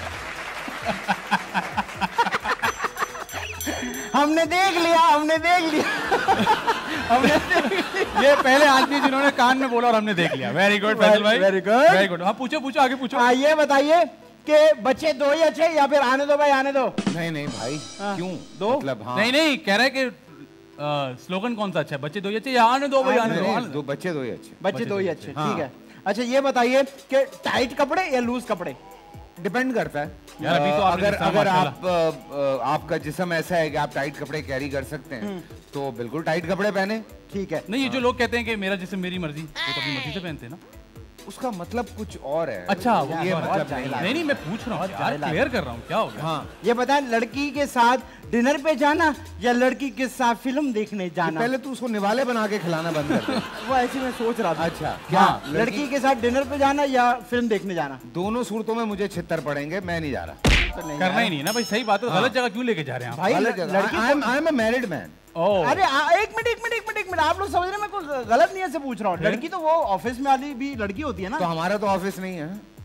हमने देख लिया, हमने देख लिया। हमने देख लिया। ये पहले आदमी जिन्होंने कान में बोला और हमने देख लिया। वेरी गुड फैसल भाई, वेरी गुड, वेरी गुड। हाँ पूछो पूछो आगे पूछो। हाँ ये बताइए कि बच्चे दो ही अच्छे या फिर आने दो भाई, आने दो? नहीं नहीं भाई, क्यों दो? मतलब हाँ। नहीं नहीं, कह रहे हैं कि स्लोगन कौन सा अच्छा है, बच्चे दो ही अच्छे या आने दो भाई, आने दो? नहीं, दो बच्चे दो ही अच्छे। बच्चे दो ही अच्छे, ठीक है। अच्छा ये बताइए कि टाइट कपड़े या लूज कपड़े? डिपेंड करता है यार, अभी तो आपने अगर जितना अगर आप माशाल्लाह। आ, आपका जिस्म ऐसा है कि आप टाइट कपड़े कैरी कर सकते हैं तो बिल्कुल टाइट कपड़े पहने। ठीक है। नहीं, ये जो लोग कहते हैं कि मेरा जिस्म मेरी मर्जी, वो तो अपनी मर्जी से पहनते हैं ना। उसका मतलब कुछ और है। अच्छा, वो ये मतलब नहीं है। नहीं नहीं, मैं पूछ रहा हूँ यार, क्लियर कर रहा हूँ, क्या हो गया? हाँ ये बताएं, लड़की के साथ डिनर पे जाना या लड़की के साथ फिल्म देखने जाना? पहले तू उसको निवाले बना के खिलाना बंद कर दे। वो ऐसे मैं सोच रहा था। अच्छा क्या लड़की के साथ डिनर पे जाना या फिल्म देखने जाना? दोनों सूरतों में मुझे छितर पड़ेंगे, मैं नहीं जा रहा। करना ही नहीं ना भाई, सही बात है। गलत जगह क्यों लेके जा रहे हैं आप? भाई लड़की, I am a married man. अरे आ, एक मिनट एक मिनट एक मिनट एक मिनट, आप लोग समझ रहे हैं मैं कोई गलत नहीं से पूछ रहा हूँ। लड़की तो वो ऑफिस में वाली भी लड़की होती है ना। तो हमारा तो ऑफिस नहीं है।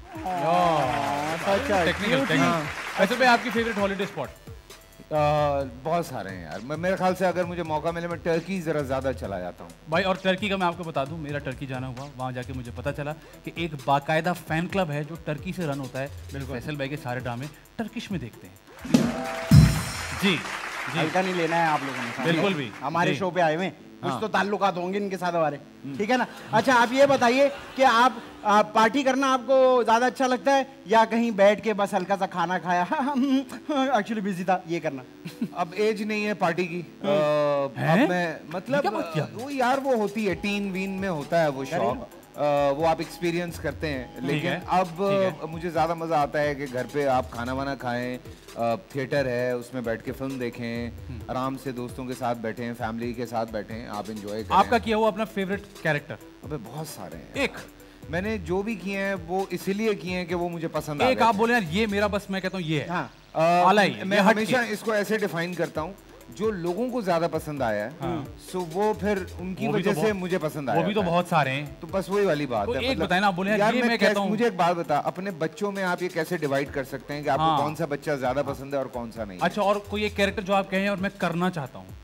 अच्छा, टेक्निकल टेक्निकल। वैसे भाई आपकी फेवरेट हॉलिडे स्पॉट? बहुत सारे हैं यार। मैं मेरे ख्याल से अगर मुझे मौका मिले मैं टर्की जरा ज्यादा चला जाता हूँ भाई। और टर्की का मैं आपको बता दूं, मेरा टर्की जाना हुआ, वहाँ जाके मुझे पता चला कि एक बाकायदा फैन क्लब है जो टर्की से रन होता है। फैसल भाई के सारे ड्रामे टर्किश में देखते हैं। जी जी, हल्का नहीं लेना है आप लोगों ने, बिल्कुल भी। हमारे शो पे आए हुए कुछ तो ताल्लुकात होंगे इनके साथ हमारे, ठीक है ना। अच्छा आप ये बताइए कि आप, आप पार्टी करना आपको ज्यादा अच्छा लगता है या कहीं बैठ के बस हल्का सा खाना खाया, एक्चुअली बिजी था, ये करना? अब एज नहीं है पार्टी की। अब मैं मतलब वो यार वो होती है टीन वीन में होता है वो शौक, वो आप एक्सपीरियंस करते हैं। लेकिन अब मुझे ज्यादा मजा आता है कि घर पे आप खाना वाना खाएं, थिएटर है उसमें बैठ के फिल्म देखें, आराम से दोस्तों के साथ बैठें, फैमिली के साथ बैठें, आप एंजॉय करें। आपका किया हुआ अपना फेवरेट कैरेक्टर? अबे बहुत सारे हैं। एक मैंने जो भी किए हैं वो इसीलिए किए हैं कि वो मुझे पसंद आ गए। एक आप बोले यार ये मेरा बस, मैं कहता हूँ ये है। हाँ। आला ही है, मैं हमेशा इसको ऐसे डिफाइन करता हूँ, जो लोगों को ज्यादा पसंद आया है, हाँ। सो वो फिर उनकी वजह तो से मुझे पसंद आया। वो भी तो बहुत सारे हैं। तो बस वही वाली बात है। एक बताए ना, आप बोले यार, ये मैं कहता हूँ। मुझे एक बात बता, अपने बच्चों में आप ये कैसे डिवाइड कर सकते हैं कि आपको कौन सा बच्चा ज्यादा पसंद है और कौन सा नहीं? अच्छा, और कोई एक कैरेक्टर जो आप कहें और मैं करना चाहता हूँ?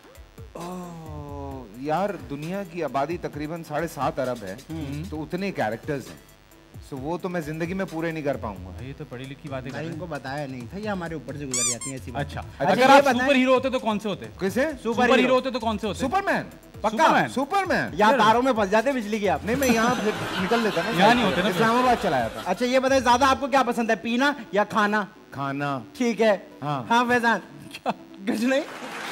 यार दुनिया की आबादी तकरीबन साढ़े सात अरब है, तो उतने कैरेक्टर्स हैं, सो वो तो मैं जिंदगी में पूरे नहीं कर पाऊंगा। ये तो पढ़ी लिखी बातें कर रहे हैं। इनको बताया नहीं था, ये हमारे ऊपर से गुजर जाती है ऐसी बात। अच्छा, अगर आप सुपर हीरो होते तो कौन से होते? कैसे सुपर हीरो होते तो कौन से होते? सुपरमैन। पक्का सुपरमैन। यहाँ तारों में फंस जाते बिजली की आप? नहीं, मैं यहाँ फिर निकल लेता ना, यहाँ नहीं होते ना, इस्लामाबाद चलाया था। अच्छा ये बताइए, ज्यादा आपको क्या पसंद है, पीना या खाना? खाना। ठीक है। हाँ हाँ फैजान, कुछ नहीं।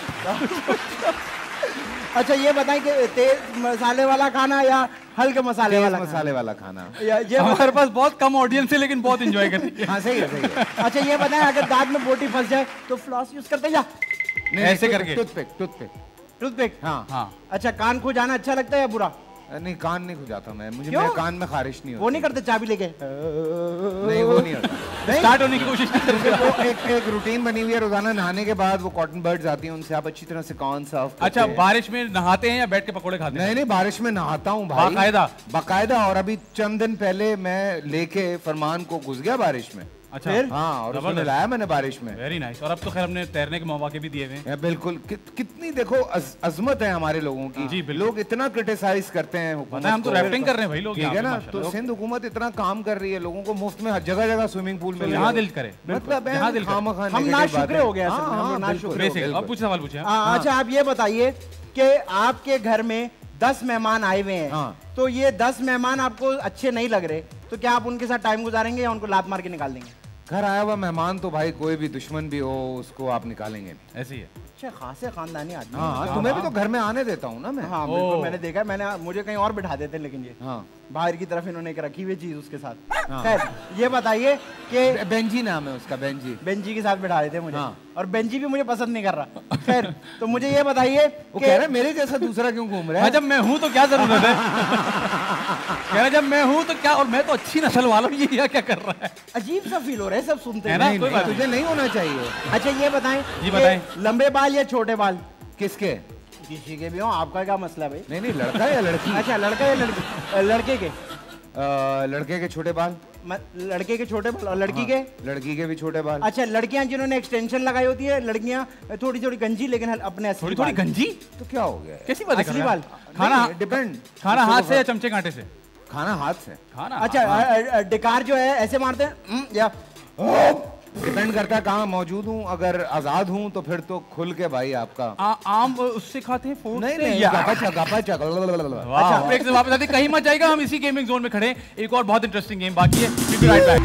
अच्छा ये बताएं कि तेज मसाले वाला खाना या हल्के मसाले वाला मसाले वाला खाना? ये हमारे पास बहुत कम ऑडियंस है लेकिन बहुत एंजॉय करती है। हाँ सही है, सही है। अच्छा ये बताएं, अगर दांत में बोटी फंस जाए तो फ्लॉस यूज करते हैं या ऐसे करके? टूथपिक। टूथपिक टूथपिक हाँ हाँ। अच्छा कान खो जाना अच्छा लगता है या बुरा? नहीं, कान नहीं खुजाता मैं, मुझे मेरे कान में खारिश नहीं होती। वो नहीं करते चाबी लेके? नहीं वो नहीं होता। स्टार्ट होने की कोशिश नहीं करते। वो एक एक रूटीन बनी हुई है, रोजाना नहाने के बाद वो कॉटन बर्ड्स आती हैं, उनसे आप अच्छी तरह से कान साफ करते अच्छा, बारिश में नहाते हैं या बैठ के पकोड़े खाते हैं? नहीं नहीं, बारिश में नहाता हूँ भाई, बाकायदा बाकायदा। और अभी चंद दिन पहले मैं लेके फरमान को घुस गया बारिश में। अच्छा फिर? हाँ, और उसमें लाया मैंने बारिश में। Very nice. और अब तो खैर हमने तैरने के मौके भी दिए हुए हैं। बिल्कुल। कि, कितनी देखो अज, अजमत है हमारे लोगों की। जी, लोग इतना क्रिटिसाइज करते हैं हुकूमत हम तो रैफ्टिंग कर रहे हैं भाई लोग, ठीक है ना। तो सिंध हुकूमत इतना काम कर रही है, लोगों को मुफ्त में जगह जगह स्विमिंग पूल में, यहाँ दिल करे, मतलब हम नाशुक्र हो गए। अब कुछ सवाल पूछे। अच्छा आप ये बताइए कि आपके घर में दस मेहमान आए हुए हैं, तो ये दस मेहमान आपको अच्छे नहीं लग रहे, तो क्या आप उनके साथ टाइम गुजारेंगे या उनको लात मार के निकाल देंगे? घर आया हुआ मेहमान तो भाई कोई भी दुश्मन भी हो उसको आप निकालेंगे नहीं। ऐसी है। अच्छा खासे खानदानी आदमी। हाँ, तुम्हें भी तो घर में आने देता हूँ ना मैं। हाँ बिल्कुल, मैंने देखा, मैंने मुझे कहीं और बिठा देते हैं लेकिन ये। हाँ बाहर की तरफ इन्होंने एक रखी हुई चीज उसके साथ। खैर ये बताइए कि बेंजी नाम है उसका, बेंजी बेंजी के साथ बैठा रहे थे मुझे। हाँ। और बेंजी भी मुझे पसंद नहीं कर रहा। खैर तो मुझे ये बताइए वो कह रहा है मेरे जैसा दूसरा क्यों घूम रहा है? जब मैं हूँ तो क्या जरूरत है? कह रहा जब मैं हूँ तो क्या, और मैं तो अच्छी नस्ल वाला हूँ, ये क्या कर रहा है? अजीब सा फील हो रहा है सब सुनते हैं। नहीं, नहीं, तुझे नहीं होना चाहिए। अच्छा ये बताएं, जी बताएं, लंबे बाल या छोटे बाल? किसके? किसी के भी हो, आपका क्या मसला है भाई? नहीं नहीं, लड़का या लड़की? अच्छा लड़का या लड़की? लड़के के आ, लड़के के छोटे बाल, लड़के के छोटे बाल और लड़की के? लड़की के भी छोटे बाल। अच्छा लड़कियां जिन्होंने एक्सटेंशन लगाई होती है, लड़कियां थोड़ी थोड़ी गंजी लेकिन अपने असली थोड़ी थोड़ी गंजी तो क्या हो गया? कैसी बात है? असली बाल खाना डिपेंड, खाना हाथ से या चमचे कांटे से? खाना हाथ से। खाना अच्छा डिकार जो है ऐसे मारते हैं या? डिपेंड करता है कहाँ मौजूद हूँ। अगर आजाद हूँ तो फिर तो खुल के भाई आपका आ, आम उससे खाते हैं, फोर्क नहीं से नहीं, या? गपा गपा चक। अच्छा ब्रेक से वापस आते कहीं मत जाएगा, हम इसी गेमिंग जोन में खड़े हैं। एक और बहुत इंटरेस्टिंग गेम बाकी है। राइट बैक,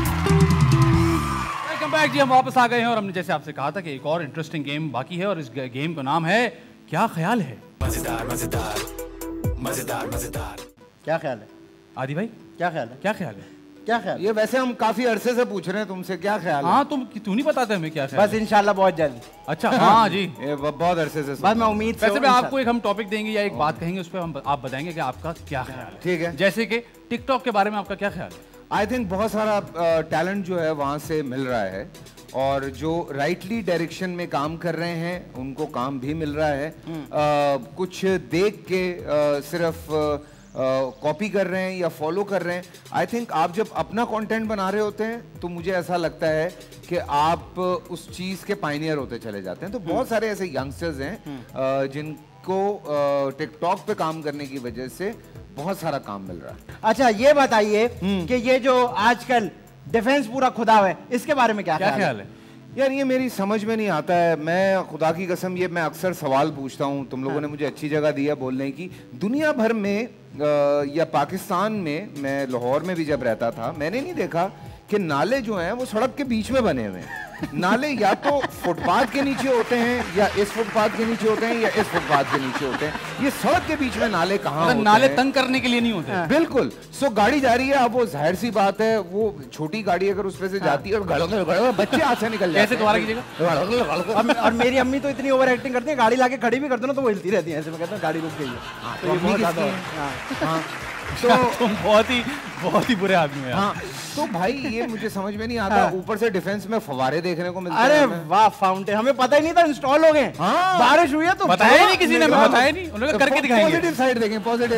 वेलकम बैक जी। हम वापस आ गए हैं और हमने जैसे आपसे कहा था कि एक और इंटरेस्टिंग गेम बाकी है और इस गेम का नाम है क्या ख्याल है? मजेदार मजेदार मजेदार मजेदार। क्या ख्याल है आदि भाई? क्या ख्याल है? क्या ख्याल है? क्या ख्याल? ये वैसे हम काफी अरसे से पूछ रहे हैं तुमसे, क्या ख्याल है? हाँ तुम तू नहीं बताते हमें क्या ख्याल? बस इंशाल्लाह बहुत जल्द। अच्छा हाँ जी, ये बहुत अरसे से बस मैं उम्मीद से वैसे मैं आपको एक हम टॉपिक देंगे या एक बात कहेंगे, उस पर हम आप बताएंगे कि आपका क्या ख्याल है। ठीक है। जैसे कि टिकटॉक के बारे में आपका क्या ख्याल है? आई थिंक बहुत सारा टैलेंट जो है वहाँ से मिल रहा है और जो राइटली डायरेक्शन में काम कर रहे हैं उनको काम भी मिल रहा है। uh, कुछ देख के uh, सिर्फ uh, कॉपी uh, कर रहे हैं या फॉलो कर रहे हैं। आई थिंक आप जब अपना कंटेंट बना रहे होते हैं तो मुझे ऐसा लगता है कि आप उस चीज़ के पायनियर होते चले जाते हैं। तो बहुत सारे ऐसे यंगस्टर्स हैं uh, जिनको टिकटॉक uh, पे काम करने की वजह से बहुत सारा काम मिल रहा है। अच्छा ये बताइए कि ये जो आजकल डिफेंस पूरा खुदा है, इसके बारे में क्या, क्या ख्याल है? यार ये मेरी समझ में नहीं आता है। मैं खुदा की कसम, ये मैं अक्सर सवाल पूछता हूँ, तुम लोगों ने मुझे अच्छी जगह दिया बोलने की। दुनिया भर में या पाकिस्तान में, मैं लाहौर में भी जब रहता था, मैंने नहीं देखा कि नाले जो हैं वो सड़क के बीच में बने हुए हैं। नाले या तो फुटपाथ के नीचे होते हैं या इस फुटपाथ के नीचे होते हैं या इस फुटपाथ के नीचे होते हैं। ये सड़क के बीच में नाले कहाँ होते हैं? नाले तंग करने के लिए नहीं होते हैं। बिल्कुल। सो गाड़ी जा रही है, अब वो जाहिर सी बात है, वो छोटी गाड़ी अगर उस पे से जाती है और गड़ो गड़ो बच्चे हाथ से निकल जाते हैं। कैसे दोबारा कीजिएगा? और मेरी अम्मी तो इतनी ओवर एक्टिंग करती है, गाड़ी लाके खड़ी भी कर दो ना तो वो हिलती रहती है ऐसे। मैं कहता हूँ गाड़ी रुक गई है। तो ये बहुत ज्यादा तो तुम बहुत ही बहुत ही बुरे आदमी हो यार। हाँ, तो भाई ये मुझे समझ में नहीं आता। ऊपर से डिफेंस में फवारे देखने को मिलते हैं। अरे वाह, फाउंटेन हमें पता ही नहीं था इंस्टॉल हो गए। हाँ, बारिश हुई है तो बताया नहीं किसी ने, बताया नहीं, उन्होंने करके दिखाएंगे। पॉजिटिव साइड देखें, पॉजिटिव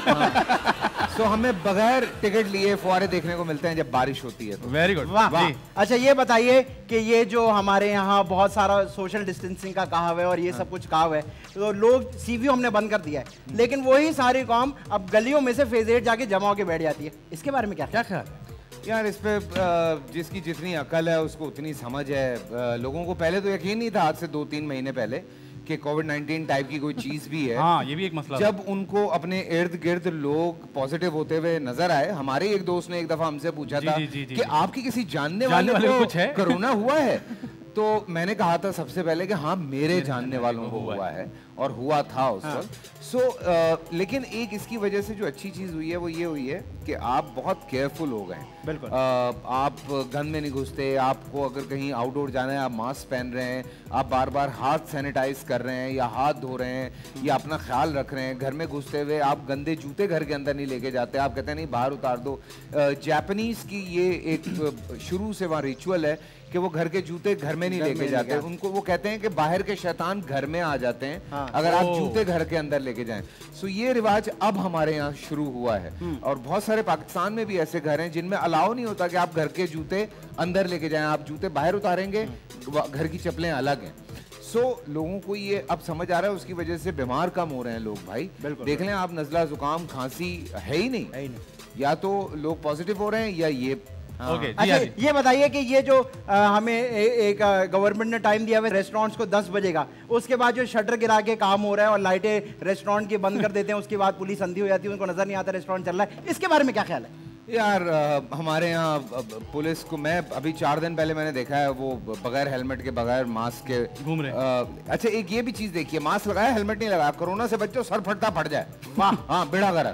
साइड। तो हमें बगैर टिकट लिए फवारे देखने को मिलते हैं जब बारिश होती है। वेरी गुड, वाह। अच्छा ये बताइए कि ये जो हमारे यहाँ बहुत सारा सोशल डिस्टेंसिंग का कहा हुआ है और ये सब कुछ कहा हुआ है, तो लोग सीवीओ हमने बंद कर दिया है, लेकिन वही सारी कॉम अब गलियों में से फेज एट जाके जमा होके बैठ जाती है। इसके बारे में क्या क्या ख्याल है? यार इस पे जिसकी जितनी अकल है उसको उतनी समझ है। लोगों को पहले तो यकीन नहीं था, आज से दो तीन महीने पहले, कि कोविड नाइनटीन टाइप की कोई चीज भी है। हाँ, ये भी एक मसला। जब उनको अपने इर्द गिर्द लोग पॉजिटिव होते हुए नजर आए, हमारे एक दोस्त ने एक दफा हमसे पूछा था कि आपकी किसी जानने वाले को कुछ है कोरोना हुआ है? तो मैंने कहा था सबसे पहले कि हाँ मेरे जानने वालों को हुआ है और हुआ था उस वक्त। सो लेकिन एक इसकी वजह से जो अच्छी चीज हुई है वो ये हुई है कि आप बहुत केयरफुल हो गए। बिल्कुल। आप गन में नहीं घुसते, आपको अगर कहीं आउटडोर जाना है आप मास्क पहन रहे हैं, आप बार बार हाथ सैनिटाइज कर रहे हैं या हाथ धो रहे हैं या अपना ख्याल रख रहे हैं। घर में घुसते हुए आप गंदे जूते घर के अंदर नहीं लेके जाते, आप कहते हैं नहीं बाहर उतार दो। जापानीज की ये एक शुरू से वहाँ रिचुअल है कि वो घर के जूते घर में नहीं लेके जाते। उनको वो कहते हैं कि बाहर के शैतान घर में आ जाते हैं हाँ, अगर आप जूते घर के अंदर लेके जाएं। सो ये रिवाज अब हमारे यहाँ शुरू हुआ है और बहुत सारे पाकिस्तान में भी ऐसे घर हैं जिनमें अलाउ नहीं होता कि आप घर के जूते अंदर लेके जाएं। आप जूते बाहर उतारेंगे, घर की चप्पलें अलग हैं। सो so, लोगों को ये अब समझ आ रहा है, उसकी वजह से बीमार कम हो रहे हैं लोग। भाई देख लें आप, नजला जुकाम खांसी है ही नहीं, है ही नहीं। या तो लोग पॉजिटिव हो रहे हैं या ये हाँ। okay, अच्छा ये बताइए कि ये जो आ, हमें ए, एक गवर्नमेंट ने टाइम दिया हुआ है रेस्टोरेंट्स को दस बजे का, उसके बाद जो शटर गिरा के काम हो रहा है और लाइटें रेस्टोरेंट की बंद कर देते हैं, उसके बाद पुलिस अंधी हो जाती है, उनको नजर नहीं आता रेस्टोरेंट चल रहा है, इसके बारे में क्या ख्याल है? यार आ, हमारे यहाँ पुलिस को, मैं अभी चार दिन पहले मैंने देखा है वो बगैर हेलमेट के बगैर मास्क के घूम रहे। अच्छा एक ये भी चीज देखिए, मास्क लगाया हेलमेट नहीं लगाया, कोरोना से बच्चों सर फटता फट जाए। वाह हाँ बेड़ा गर्क।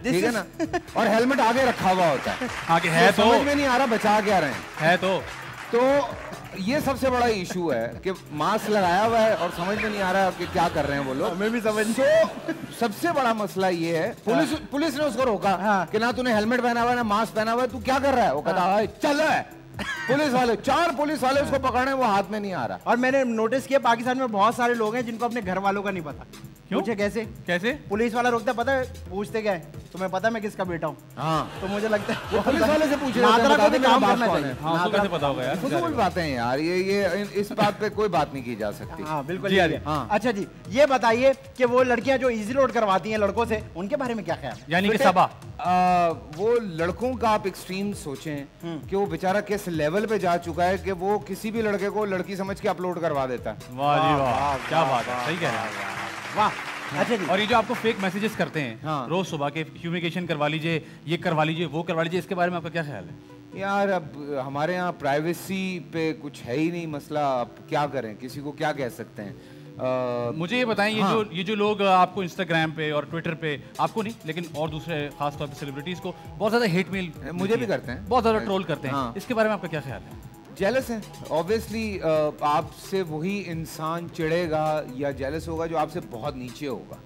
ठीक है ना, और हेलमेट आगे रखा हुआ होता है। आगे है तो समझ में नहीं आ रहा बचा क्या रहे हैं। है तो तो ये सबसे बड़ा इशू है कि मास्क लगाया हुआ है और समझ में नहीं आ रहा कि क्या कर रहे हैं वो लोग। हमें भी समझ। तो सबसे बड़ा मसला ये है, पुलिस पुलिस ने उसको रोका कि ना तूने हेलमेट पहना हुआ है ना मास्क पहना हुआ है, तू क्या कर रहा है? वो कहता चल रहा है। पुलिस वाले, चार पुलिस वाले उसको पकड़ने, वो हाथ में नहीं आ रहा। और मैंने नोटिस किया पाकिस्तान में बहुत सारे लोग हैं जिनको अपने घर वालों का नहीं पता। क्यों? पूछे कैसे कैसे? पुलिस वाला रोकता, पता है पूछते क्या है, तुम्हें पता मैं किसका बेटा हूँ? हाँ, तो मुझे लगता है पुलिस वाले से पूछे नादरा को भी काम करना चाहिए। हाँ, तो कैसे पता होगा यार? फजूल बातें हैं यार, ये ये इस बात पे कोई बात नहीं की जा सकती। हाँ बिल्कुल जी, जी, हाँ। अच्छा जी, ये बताइए कि वो लड़कियां जो इजी लोड करवाती हैं लड़कों से, उनके बारे में क्या ख्याल है? यानी कि सबा आ, वो लड़कों का आप एक्सट्रीम सोचें कि वो बेचारा किस लेवल पे जा चुका है कि वो किसी भी लड़के को लड़की समझ के अपलोड करवा देता है। वाह जी वाह, क्या बात है, सही कह रहे हैं। वाह, अच्छा जी। और ये जो आपको फेक मैसेजेस करते हैं हाँ। रोज सुबह के, फ्यूमिगेशन करवा लीजिए, ये करवा लीजिए, वो करवा लीजिए, इसके बारे में आपका क्या ख्याल है? यार अब हमारे यहाँ प्राइवेसी पे कुछ है ही नहीं मसला, अब क्या करें, किसी को क्या कह सकते हैं। आ, मुझे ये बताएं, ये हाँ। जो ये जो लोग आपको इंस्टाग्राम पे और ट्विटर पे, आपको नहीं लेकिन और दूसरे खास तौर पे सेलिब्रिटीज को बहुत ज्यादा हेट मेल मुझे भी करते हैं, बहुत ज्यादा ट्रोल करते हैं, हाँ। इसके बारे में आपका क्या ख्याल है? जेलस है ऑब्वियसली, आपसे वही इंसान चिढ़ेगा या जेलस होगा जो आपसे बहुत नीचे होगा।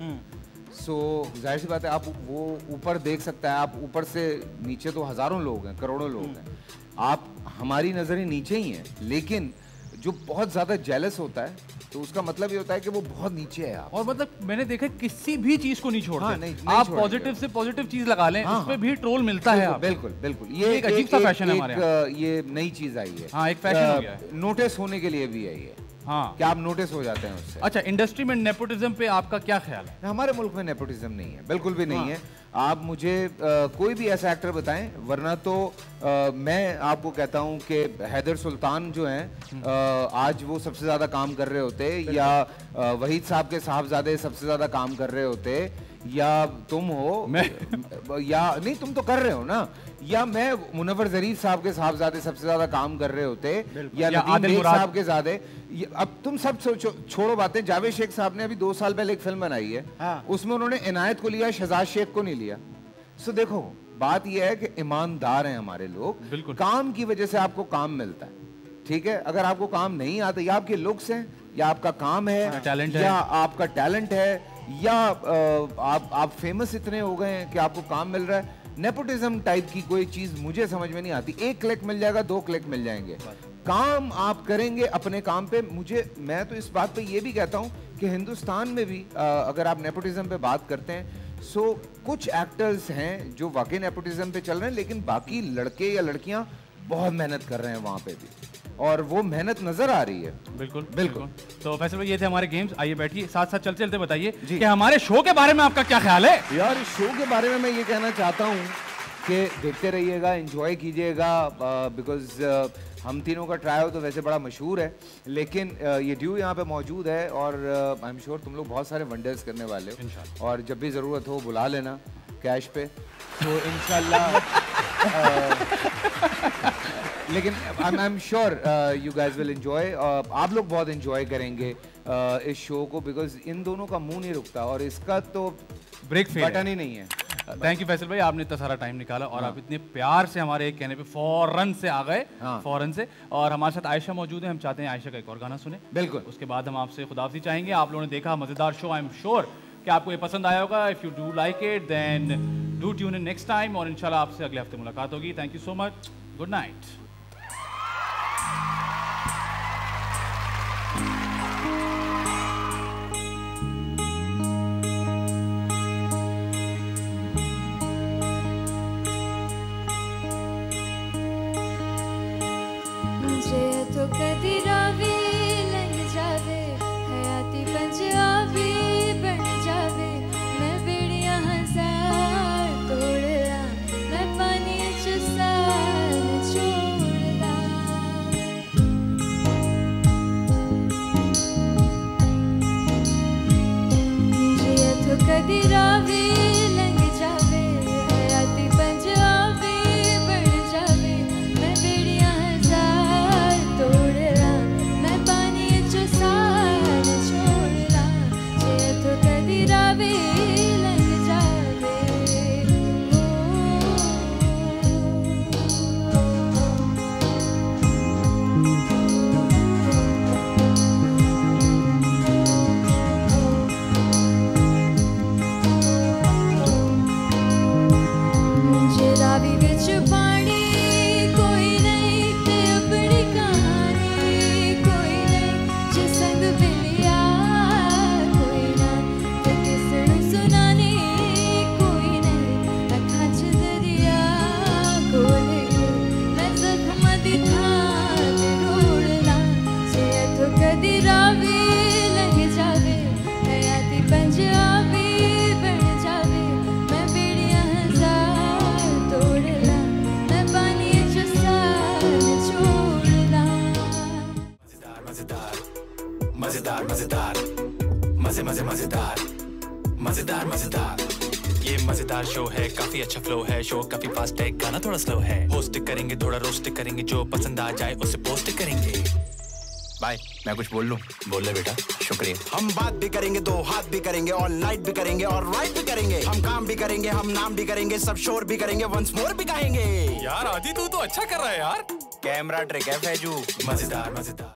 सो so, जाहिर सी बात है, आप वो ऊपर देख सकता है, आप ऊपर से नीचे तो हजारों लोग हैं, करोड़ों लोग हैं, आप हमारी नजरें नीचे ही हैं, लेकिन जो बहुत ज्यादा जेलस होता है तो उसका मतलब ये होता है कि वो बहुत नीचे है आप। और मतलब मैंने देखा किसी भी चीज को नहीं छोड़ते। हाँ, नहीं, नहीं आप पॉजिटिव से पॉजिटिव चीज लगा लें, हाँ, उसमें भी ट्रोल मिलता है। आप बिल्कुल बिल्कुल, ये एक अजीब सा फैशन है हमारे यहाँ। ये नई चीज आई है। हाँ, एक फैशन हो गया है। नोटिस होने के लिए भी है ये। हाँ, क्या आप नोटिस हो जाते हैं उससे। अच्छा, इंडस्ट्री में नेपोटिज्म पे आपका क्या ख्याल है? हमारे मुल्क में नेपोटिज्म नहीं है, बिल्कुल भी नहीं है। आप मुझे आ, कोई भी ऐसा एक्टर बताएं, वरना तो आ, मैं आपको कहता हूं कि हैदर सुल्तान जो हैं आज वो सबसे ज्यादा काम कर रहे होते, या आ, वहीद साहब के साहबजादे सबसे ज्यादा काम कर रहे होते, या तुम हो मैं या नहीं, तुम तो कर रहे हो ना, या मैं मुनव्वर ज़रीफ साहब के साहबजादे सबसे ज्यादा काम कर रहे होते, या नदीम बेग साहब के ज़्यादा। अब तुम सब छोड़ो बातें, जावेद शेख साहब ने अभी दो साल पहले एक फिल्म बनाई है, हाँ। उसमें उन्होंने इनायत को लिया, शहजाद शेख को नहीं लिया। सो देखो, बात यह है कि ईमानदार हैं हमारे लोग, काम की वजह से आपको काम मिलता है, ठीक है। अगर आपको काम नहीं आता, या आपके लुक्स हैं, या आपका काम है, टैलेंट है, या आपका टैलेंट है, या आप आप फेमस इतने हो गए हैं कि आपको काम मिल रहा है। नेपोटिज्म टाइप की कोई चीज मुझे समझ में नहीं आती। एक क्लिक मिल जाएगा, दो क्लिक मिल जाएंगे, काम आप करेंगे अपने काम पे। मुझे मैं तो इस बात पे ये भी कहता हूँ कि हिंदुस्तान में भी आ, अगर आप नेपोटिज्म पे बात करते हैं, सो कुछ एक्टर्स हैं जो वाकई नेपोटिज्म पे चल रहे हैं, लेकिन बाकी लड़के या लड़कियां बहुत मेहनत कर रहे हैं वहां पे भी, और वो मेहनत नजर आ रही है। बिल्कुल बिल्कुल। तो फैसल भाई, ये थे हमारे गेम्स। आइए बैठिए, साथ साथ चलते चलते बताइए कि हमारे शो के बारे में आपका क्या ख्याल है? यार, शो के बारे में मैं ये कहना चाहता हूँ कि देखते रहिएगा, एंजॉय कीजिएगा, बिकॉज हम तीनों का ट्रायल तो वैसे बड़ा मशहूर है, लेकिन uh, ये ड्यू यहाँ पे मौजूद है, और आई एम श्योर तुम लोग बहुत सारे वंडर्स करने वाले हो, और जब भी ज़रूरत हो बुला लेना कैश पे, तो इंशाल्लाह। लेकिन I am sure you guys will enjoy, आप लोग बहुत एंजॉय करेंगे uh, इस शो को, बिकॉज इन दोनों का मुंह नहीं रुकता, और इसका तो ब्रेक बटन ही नहीं है। थैंक यू फैसल भाई, आपने इतना सारा टाइम निकाला, और हाँ। आप इतने प्यार से हमारे एक कहने पे फौरन से आ गए, हाँ। फौरन से। और हमारे साथ आयशा मौजूद है, हम चाहते हैं आयशा का एक और गाना सुने। बिल्कुल। उसके बाद हम आपसे खुदाफिज़ी चाहेंगे। आप लोगों ने देखा मज़ेदार शो, आई एम श्योर कि आपको ये पसंद आया होगा। If you do like it then do tune in next time, और इंशाल्लाह आपसे अगले हफ्ते मुलाकात होगी। Thank you so much, good night. तो कदी रावी लंघ जावे, हयाती पंजाबी बन जावे, मैं बेड़ियां हजार तोड़ला, मैं पानी च सार छोड़ला। जिया तो कदी रावी लंघ जावे, हयाती पंजाबी बन जावे, मैं बेड़ियां हजार तोड़ला। मजेदार मजे मजे मजेदार मजेदार मजेदार ये मजेदार शो है, काफी अच्छा फ्लो है, शो काफी फास्ट है, गाना थोड़ा स्लो है। होस्ट करेंगे, थोड़ा रोस्ट करेंगे, जो पसंद आ जाए उसे पोस्ट करेंगे। बाय, मैं कुछ बोल लूं? बोल ले बेटा, शुक्रिया। हम बात भी करेंगे, दो हाथ भी करेंगे, और नाइट भी करेंगे, और राइट भी करेंगे। हम काम भी करेंगे, हम नाम भी करेंगे, सब शोर भी करेंगे, वंस मोर भी कहेंगे। यार आदि तू तो अच्छा कर रहा है यार। कैमरा ट्रिक है फैजू। मजेदार मजेदार।